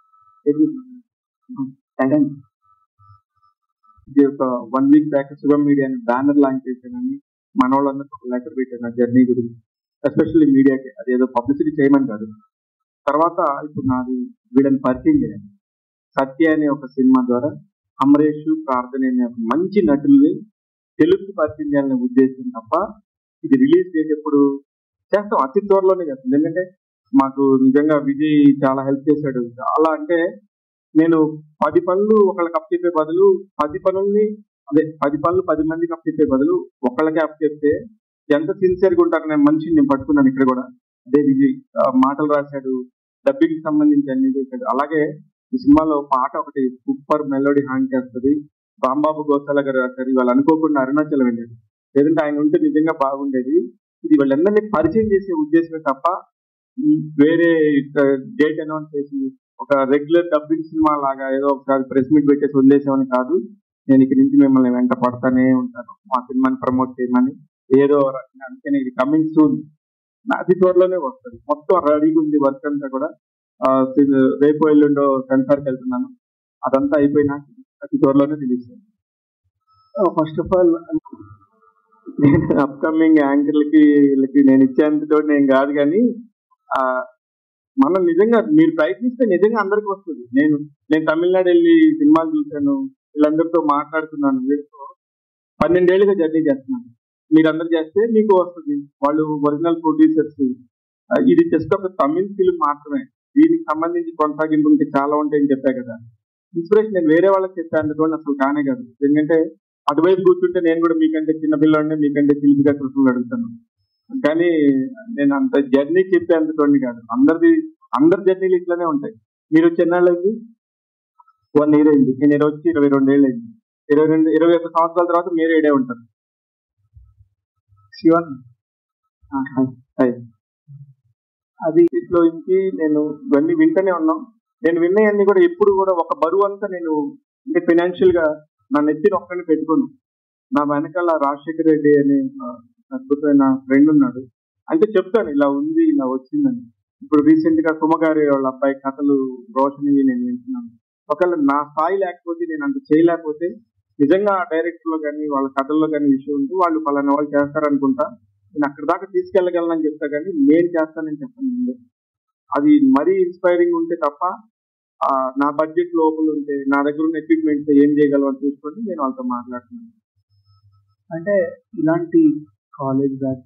ఇది ఒక 1 వీక్ బ్యాక్ శుభం మీడియా అని బ్యానర్ లాంచ్ చేశానని మన వాళ్ళందరూ ఒక లెటర్ పెట్టాను నా జర్నీ గురించి, ఎస్పెషల్లీ మీడియాకి. అదేదో పబ్లిసిటీ చేయమని కాదు. తర్వాత ఇప్పుడు నాది వీడని పరిచయం చేయాలి. సత్య అనే ఒక సినిమా ద్వారా అమరేష్, ప్రార్థన అనే ఒక మంచి నటుల్ని తెలుగుకి పరిచయం చేయాలనే ఉద్దేశం తప్ప ఇది రిలీజ్ డేట్ ఎప్పుడు చేస్తాం, అతి త్వరలోనే చేస్తాం. ఎందుకంటే మాకు నిజంగా విజయ్ చాలా హెల్ప్ చేశాడు. చాలా అంటే నేను 10 పనులు ఒకళ్ళకి అప్ చెప్పే బదులు 10 పనుల్ని 10 మందికి అప్ చెప్పే బదులు ఒకళ్ళకి అప్ చెప్తే ఎంత సిన్సియర్గా ఉంటారనే మనిషిని నేను పట్టుకున్నాను. ఇక్కడ కూడా అదే విజయ్ మాటలు రాశాడు, డబ్బింగ్ సంబంధించి అన్ని చేశాడు. అలాగే ఈ సినిమాలో పాట ఒకటి సూపర్ మెలోడీ హాంగ్ చేస్తుంది, రాంబాబు గోసాల గారు రాశారు. వాళ్ళు అనుకోకుండా అరుణాచలం వెళ్ళాడు, లేదంటే ఆయన ఉంటే నిజంగా బాగుండేది. ఇది వాళ్ళందరినీ పరిచయం చేసే ఉద్దేశమే తప్ప వేరే డేట్ అనౌన్స్ చేసి ఒక రెగ్యులర్ డబ్బింగ్ సినిమా లాగా ఏదో ఒకసారి ప్రెస్ మీట్ పెట్టేసి వదిలేసామని కాదు. నేను ఇక్కడి నుంచి మిమ్మల్ని వెంట పడతానే ఉంటాను మా సినిమాని ప్రమోట్ చేయమని ఏదో రకంగా. అందుకని ఇది కమింగ్ సూన్, అతి త్వరలోనే వస్తుంది. మొత్తం రెడీగా ఉంది వర్క్ అంతా కూడా. రేపు ఎల్లుండో సెన్సార్కి వెళ్తున్నాను, అదంతా అయిపోయినా అతి త్వరలోనే రిలీజ్ అయింది. ఫస్ట్ ఆఫ్ ఆల్ నేను అప్కమింగ్ యాంకర్లకి వీళ్ళకి నేను ఇచ్చేంతతో నేను కాదు, కానీ మనం నిజంగా మీరు ప్రయత్నిస్తే నిజంగా అందరికి వస్తుంది. నేను తమిళనాడు వెళ్ళి సినిమాలు చూశాను, వీళ్ళందరితో మాట్లాడుతున్నాను. వీళ్ళతో 12 ఏళ్ళుగా జర్నీ చేస్తున్నాను. మీరందరూ చేస్తే మీకు వస్తుంది. వాళ్ళు ఒరిజినల్ ప్రొడ్యూసర్స్. ఇది జస్ట్ ఒక తమిళ ఫిల్మ్ మాత్రమే, దీనికి సంబంధించి కొనసాగింపు ఉంటే చాలా ఉంటాయని చెప్పా కదా. ఇన్స్పిరేషన్ నేను వేరే వాళ్ళకి చెప్పాను అసలు కానే కాదు. ఎందుకంటే అటువైపు కూర్చుంటే నేను కూడా మీకంటే చిన్నపిల్లవాడిని, మీకంటే చిలిపిగా కృష్ణులు అడుగుతాను. కానీ నేను అంత జర్నీ చెప్పేంతటోని కాదు. అందరి జర్నీలు ఇట్లానే ఉంటాయి. మీరు వచ్చి ఎన్నాళ్ళైంది? 1 year అయింది. నేను వచ్చి 22 ఏళ్ళు అయింది. 21 సంవత్సరాల తర్వాత మీరు ఏడే ఉంటారు. శివన్ అది ఇంట్లో ఇంచి నేను ఇవన్నీ వింటూనే ఉన్నాం. నేను విన్నయన్నీ కూడా ఎప్పుడు కూడా ఒక బరువు అంతా నేను అంటే ఫైనాన్షియల్ గా నా నెత్తిని ఒక్కడిని పెట్టుకోను. నా వెనకాల రాజశేఖర్ రెడ్డి అనే అద్భుతమైన ఫ్రెండ్ ఉన్నాడు. అంటే చెప్తాను ఇలా ఉంది ఇలా వచ్చిందని. ఇప్పుడు రీసెంట్ గా సుమగారి వాళ్ళ అబ్బాయి కథలు రోషని నేను వింటున్నాను. ఒకవేళ నా స్థాయి లేకపోతే నేను అంత చేయలేకపోతే నిజంగా ఆ డైరెక్టర్ లో కానీ వాళ్ళ కథల్లో కానీ విషయం ఉంటే వాళ్ళు పలానా వాళ్ళు చేస్తారనుకుంటా, నేను అక్కడ దాకా తీసుకెళ్ళగలనని చెప్తా కానీ నేను చేస్తానని చెప్పండి. అది మరీ ఇన్స్పైరింగ్ ఉంటే తప్ప నా బడ్జెట్ లోపల ఉంటే నా దగ్గర ఉన్న ఎక్విప్మెంట్స్ ఏం చేయగలవని చూసుకొని నేను వాళ్ళతో మాట్లాడుతున్నాను. అంటే ఇలాంటి కాలేజ్ బ్యాచ్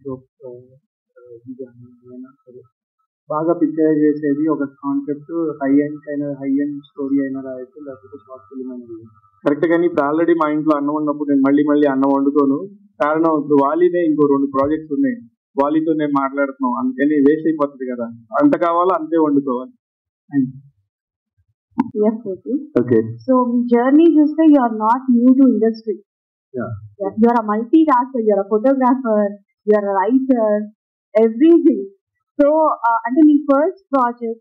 బాగా పిక్చర్ చేసేది ఒక కాన్సెప్ట్ హై ఎండ్ స్టోరీ అయినా రాయొచ్చు, లేకపోతే షార్ట్ ఫిల్మ్ అనేది కరెక్ట్. కానీ ఇప్పుడు ఆల్రెడీ మా ఇంట్లో అన్నం ఉన్నప్పుడు నేను మళ్ళీ అన్నం వండుకోను. కారణం ఇప్పుడు వాలీనే ఇంకో 2 ప్రాజెక్ట్స్ ఉన్నాయి, వాలీతో నేను మాట్లాడుతున్నాం, అందుకని వేస్ట్ అయిపోతుంది కదా. అంత కావాలో అంతే వండుకోవాలి. Yes, Kosi. Okay. So, journey just you are not new to industry. Yeah. You are a multitasker, you are a photographer, you are a writer, everything. So, అంటే మీ ఫస్ట్ ప్రాజెక్ట్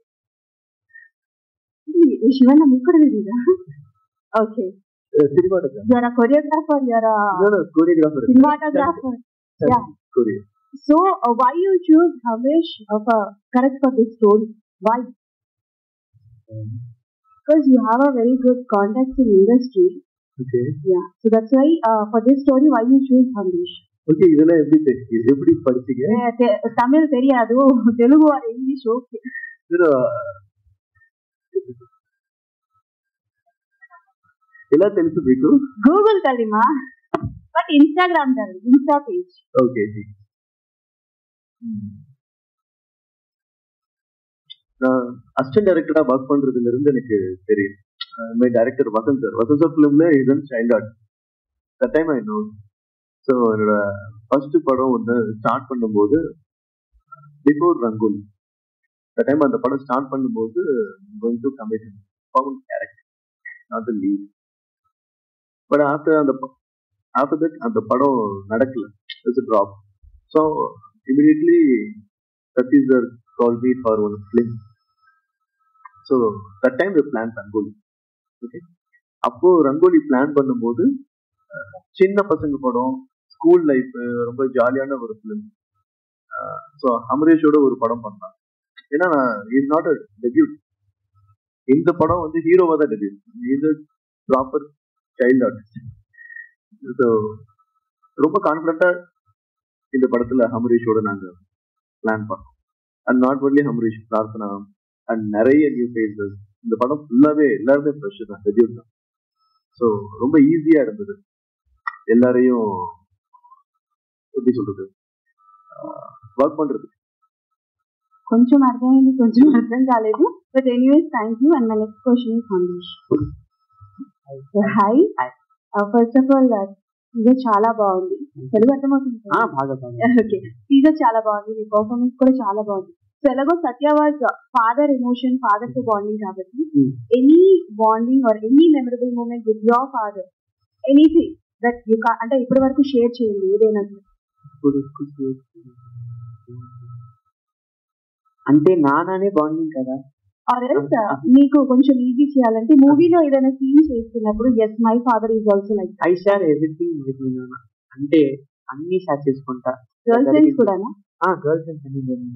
శివన్న మీకు కూడా తెలీదా? Okay. Cinematographer. You are a choreographer, you are a choreographer. Cinematographer. Yeah. Korea. So, why you choose Hamesh correct for this story? Why? Because you have a very good context in industry. Okay. Yeah. So that's why for this story, why you choose Hamesh? Okay, இதெல்லாம் எப்படி படிச்சீங்க? தமிழ் தெரியாது, Telugu or English okay. ఎలా తెలుసు మీకు? Google kalima, but Instagram dalli, Insta page. Okay. நான் assistant டைரக்டரா work பண்றதுல இருந்து எனக்கு தெரியும். மை டைரக்டர் வசந்த் சார் ஃபிலிம்ல இதன் child art that time I know. So என்னோட ஃபர்ஸ்ட் படம் ஒன்று ஸ்டார்ட் பண்ணும்போது பிஃபோர் ரங்கோலி தட் டைம் அந்த படம் ஸ்டார்ட் பண்ணும்போது going to commit Pavan character not the lead. But after that அந்த படம் நடக்கல, it's a drop. So immediately Satish sir called me for one film. So that time we planned Rangoli. Okay. அப்போ rangoli plan பண்ணும்போது சின்ன பசங்க படம், school life, ரொம்ப ஜாலியான ஒரு ஃபிலிம். ஸோ அமரேஷோட ஒரு படம் பண்ணலாம். ஏன்னா இஸ் நாட் அ டெபியூட். இந்த படம் வந்து ஹீரோவா தான் டெபியூட். இது ப்ராப்பர் சைல்ட் ஆர்டிஸ்ட். ஸோ ரொம்ப கான்ஃபிடண்டா இந்த படத்துல அமரேஷோட நாங்க பிளான் பண்ணோம். And not only Amrish, Prarthana and நிறைய நியூ ஃபேஸஸ். இந்த படம் ஃபுல்லாவே எல்லாருமே ஃப்ரெஷ் தான், டெபியூட் தான். ஸோ ரொம்ப ஈஸியா இருந்தது எல்லாரையும் எப்படி சொல்றது వర్క్ పண்றது. కొంచెం అర్థమైంది, కొంచెం అర్థం కాలేదు. But anyways thank you. And my next question is Hamesh. Hi. First of all teaser చాలా బాగుంది. తెలుగు అర్థమవుతుంది? ఓకే. టీజర్ చాలా బాగుంది, మీ పర్ఫార్మెన్స్ కూడా చాలా బాగుంది. సో ఎలాగో Satya was father emotion, father తో బాండింగ్ కాబట్టి any bonding or any memorable moment with your father, anything that you అంటే ఇప్పటి వరకు షేర్ చేయండి ఏదైనా. అంటే నాన్ననే బాండింగ్ కదా. మీకు కొంచెం ఈజీ చేయాలంటే మూవీలో ఏదైనా సీన్ చేస్తున్నప్పుడు yes my father is also like I share everything with me నాన్న. అంటే అన్ని షేర్ చేసుకుంటా. గర్ల్ ఫ్రెండ్స్ కూడానా? గర్ల్ ఫ్రెండ్స్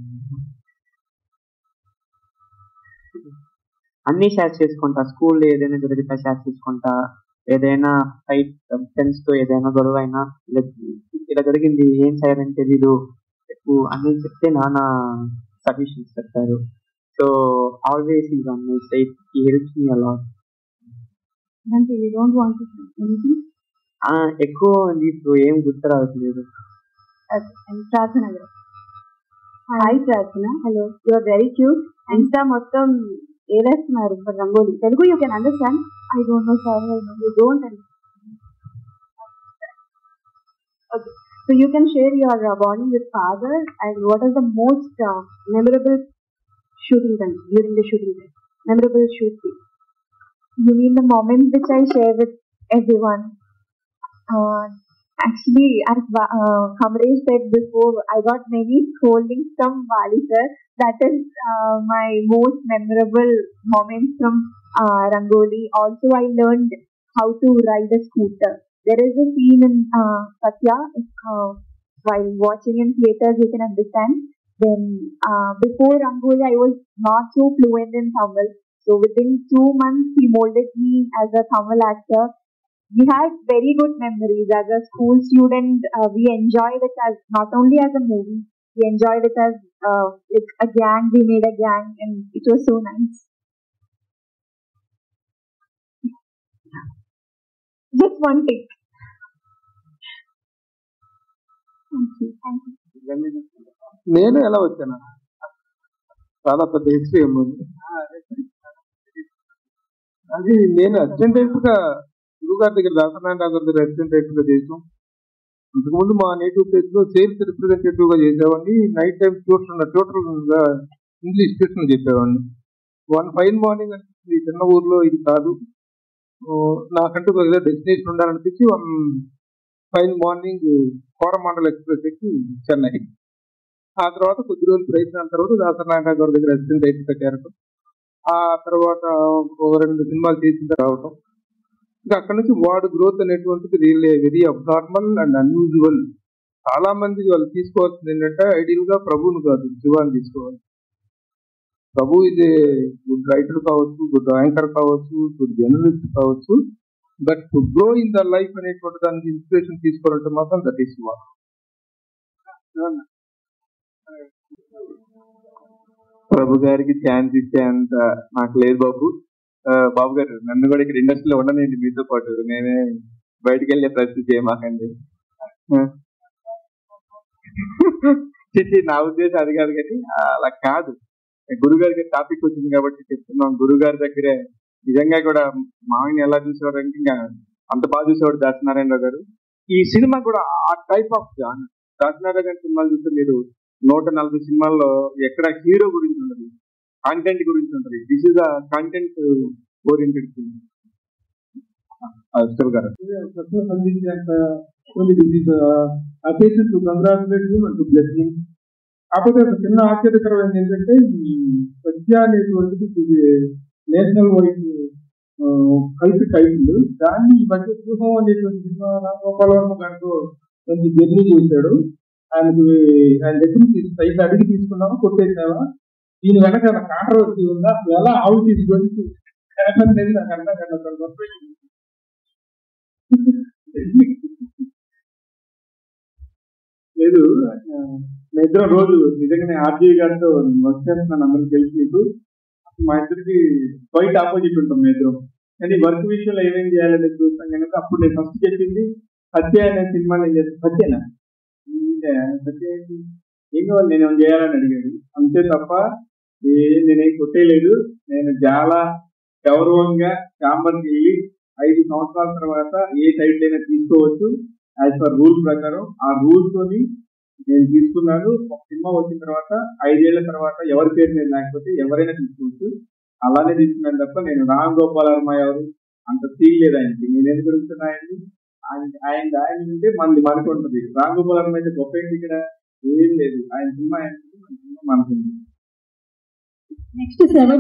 అన్ని షేర్ చేసుకుంటా. స్కూల్లో ఏదైనా జరిగితే షేర్ చేసుకుంటా. ఏదైనా ఫైట్ ఫ్రెండ్స్ తో ఏదైనా గొడవ అయినా ఇలా జరిగింది ఏం చేయాలని తెలీదు ఎక్కువ అన్ని చెప్తే నాన్న సజెషన్స్ చెప్తారు. So always is on my side, he helps me a lot. అంటే you don't want to anything? ఎక్కువ ఇప్పుడు ఏం గుర్తు రావట్లేదు. Prarthana garu. Hi Prarthana. Hello. You are very cute. Insta మొత్తం ఏలేస్తున్నారు for rangoli. Telugu you can understand? I don't know sir. You don't understand. Okay. So you can share your bonding with father and what is the most memorable shooting time during the shooting time? Memorable shooting. You mean the moment which I share with everyone? Actually, as Kamresh said before, I got many scoldings from Wali sir. That is my most memorable moment from Rangoli. Also, I learned how to ride a scooter. There is a scene in Satya, while watching in theaters, you can understand. Then, before Rangoli, I was not so fluent in Tamil. So, within 2 months, he molded me as a Tamil actor. We had very good memories as a school student. We enjoyed it as not only as a movie, we enjoyed it as like a gang. We made a gang, and it was so nice. Just one take. Thank you. Thank you. నేను ఎలా వచ్చాను, చాలా పెద్ద history ఉంది. అది నేను assistant director గా గురుగారి దగ్గర దాసనారాయణ గారి దగ్గర అసిస్టెంట్ డైరెక్టర్ గా చేసాం. అంతకుముందు మా నేటివ్ ప్లేస్ లో సేల్స్ రిప్రజెంటేటివ్ గా చేసేవాడిని. నైట్ టైం ట్యూటర్ గా ఇంగ్లీష్ ట్యూషన్ చెప్పేవాడిని. వన్ ఫైన్ మార్నింగ్ అనిపించింది, ఈ చిన్న ఊర్లో ఇది కాదు, నాకంటూ ఏదో డెస్టినేషన్ ఉండాలనిపించి one fine morning Coromandel express ఎక్కి చెన్నై. ఆ తర్వాత కొద్ది రోజులు ప్రయత్నాల తర్వాత దాసనారాయణ గారి దగ్గర అసిస్టెంట్ డైరెక్టర్ చేరటం, ఆ తర్వాత 2 సినిమాలు చేసిన రావటం. ఇంకా అక్కడ నుంచి వార్డ్ గ్రోత్ అనేటువంటిది really very abnormal and unusual. చాలా మంది వాళ్ళు తీసుకోవాల్సింది ఏంటంటే ఐడియల్ గా ప్రభువును కాదు, శివాన్ని తీసుకోవాలి. ప్రభు ఇది గుడ్ రైటర్ కావచ్చు, గుడ్ యాంకర్ కావచ్చు, గుడ్ జర్నలిస్ట్ కావచ్చు, but to grow in the life అనేటువంటి దానికి ఇన్స్పిరేషన్ తీసుకోవాలంటే మాత్రం దట్ ఈస్ శివ. ప్రభు గారికి ఛాన్స్ ఇచ్చేంత నాకు లేదు బాబు. బాబు గారు నన్ను కూడా ఇక్కడ ఇండస్ట్రీలో ఉండనండి మీతో పాటు, నేనే బయటకు వెళ్ళే పరిస్థితి ఏమాకండి. నా ఉద్దేశం అది కాదు, కానీ అలా కాదు. గురుగారికి టాపిక్ వచ్చింది కాబట్టి చెప్తున్నాం. గురుగారి దగ్గరే నిజంగా కూడా మామయ్యని ఎలా చూసేవారంటే ఇంకా అంత బాగా చూసేవాడు దాసనారాయణరావు గారు. ఈ సినిమా కూడా ఆ టైప్ ఆఫ్ జాన్. దాసనారాయణ గారి సినిమాలు చూస్తే మీరు 140 సినిమాల్లో ఎక్కడ హీరో గురించి ఉండదు, కంటెంట్ గురించి ఉంటుంది. This is a content oriented film. Garu occasion to congratulate him and to bless him. కాకపోతే ఒక చిన్న ఆశ్చర్యకరమైనది ఏంటంటే ఈ సత్య అనేటువంటిది నేషనల్ వైడ్ కల్పి టైటిల్. దాన్ని ఈ మధ్య వ్యూహం అనేటువంటి సినిమా రామగోపాల్ వర్మ గారితో కొంచెం జర్నీ చేశాడు. ఆయన దగ్గర నుంచి సైకిల్ అడిగి తీసుకున్నావా, కొట్టేసావా, దీని వెనక కాంట్రవర్సీ ఉందా, అసలు ఎలా ఆవు తీసుకొని అనేది నాకు అర్థం కాదు. లేదు, మా ఇద్దరం రోజు నిజంగానే ఆర్జీవి గారితో వర్క్ చేస్తున్నాను, అందరికి తెలిసి మీకు. మా ఇద్దరికి క్వైట్ ఆపోజిట్ ఉంటాం మా ఇద్దరం. కానీ వర్క్ విషయంలో ఏమేం చేయాలని చూస్తాం కనుక అప్పుడు నేను ఫస్ట్ చెప్పింది సత్య అనే సినిమా నేను చేస్తాను. సత్యనా సత్య ఏం కావాలి, నేనేం చేయాలని అడిగాడు. అంతే తప్ప నేనేం కొట్టేయలేదు. నేను చాలా గౌరవంగా ఛాంబర్కి వెళ్ళి 5 సంవత్సరాల తర్వాత ఏ టైటిల్ అయినా తీసుకోవచ్చు యాజ్ పర్ రూల్ ప్రకారం. ఆ రూల్స్ తోని నేను తీసుకున్నాను. ఒక సినిమా వచ్చిన తర్వాత 5 ఏళ్ల తర్వాత ఎవరి పేరు మీద లేకపోతే ఎవరైనా తీసుకోవచ్చు, అలానే తీసుకున్నాను తప్ప నేను రామ్ గోపాల్ వర్మ ఎవరు అంత తీయలేదు ఆయనకి. నేను ఎందుకు అడుగుతున్నాయండి, ఆయన ఉంటే మనకు ఉంటుంది. రామ్ గోపాల్ వర్మ అయితే గొప్ప ఏంటి, ఇక్కడ ఏం లేదు. ఆయన సినిమా మనకు నెక్స్ట్ 7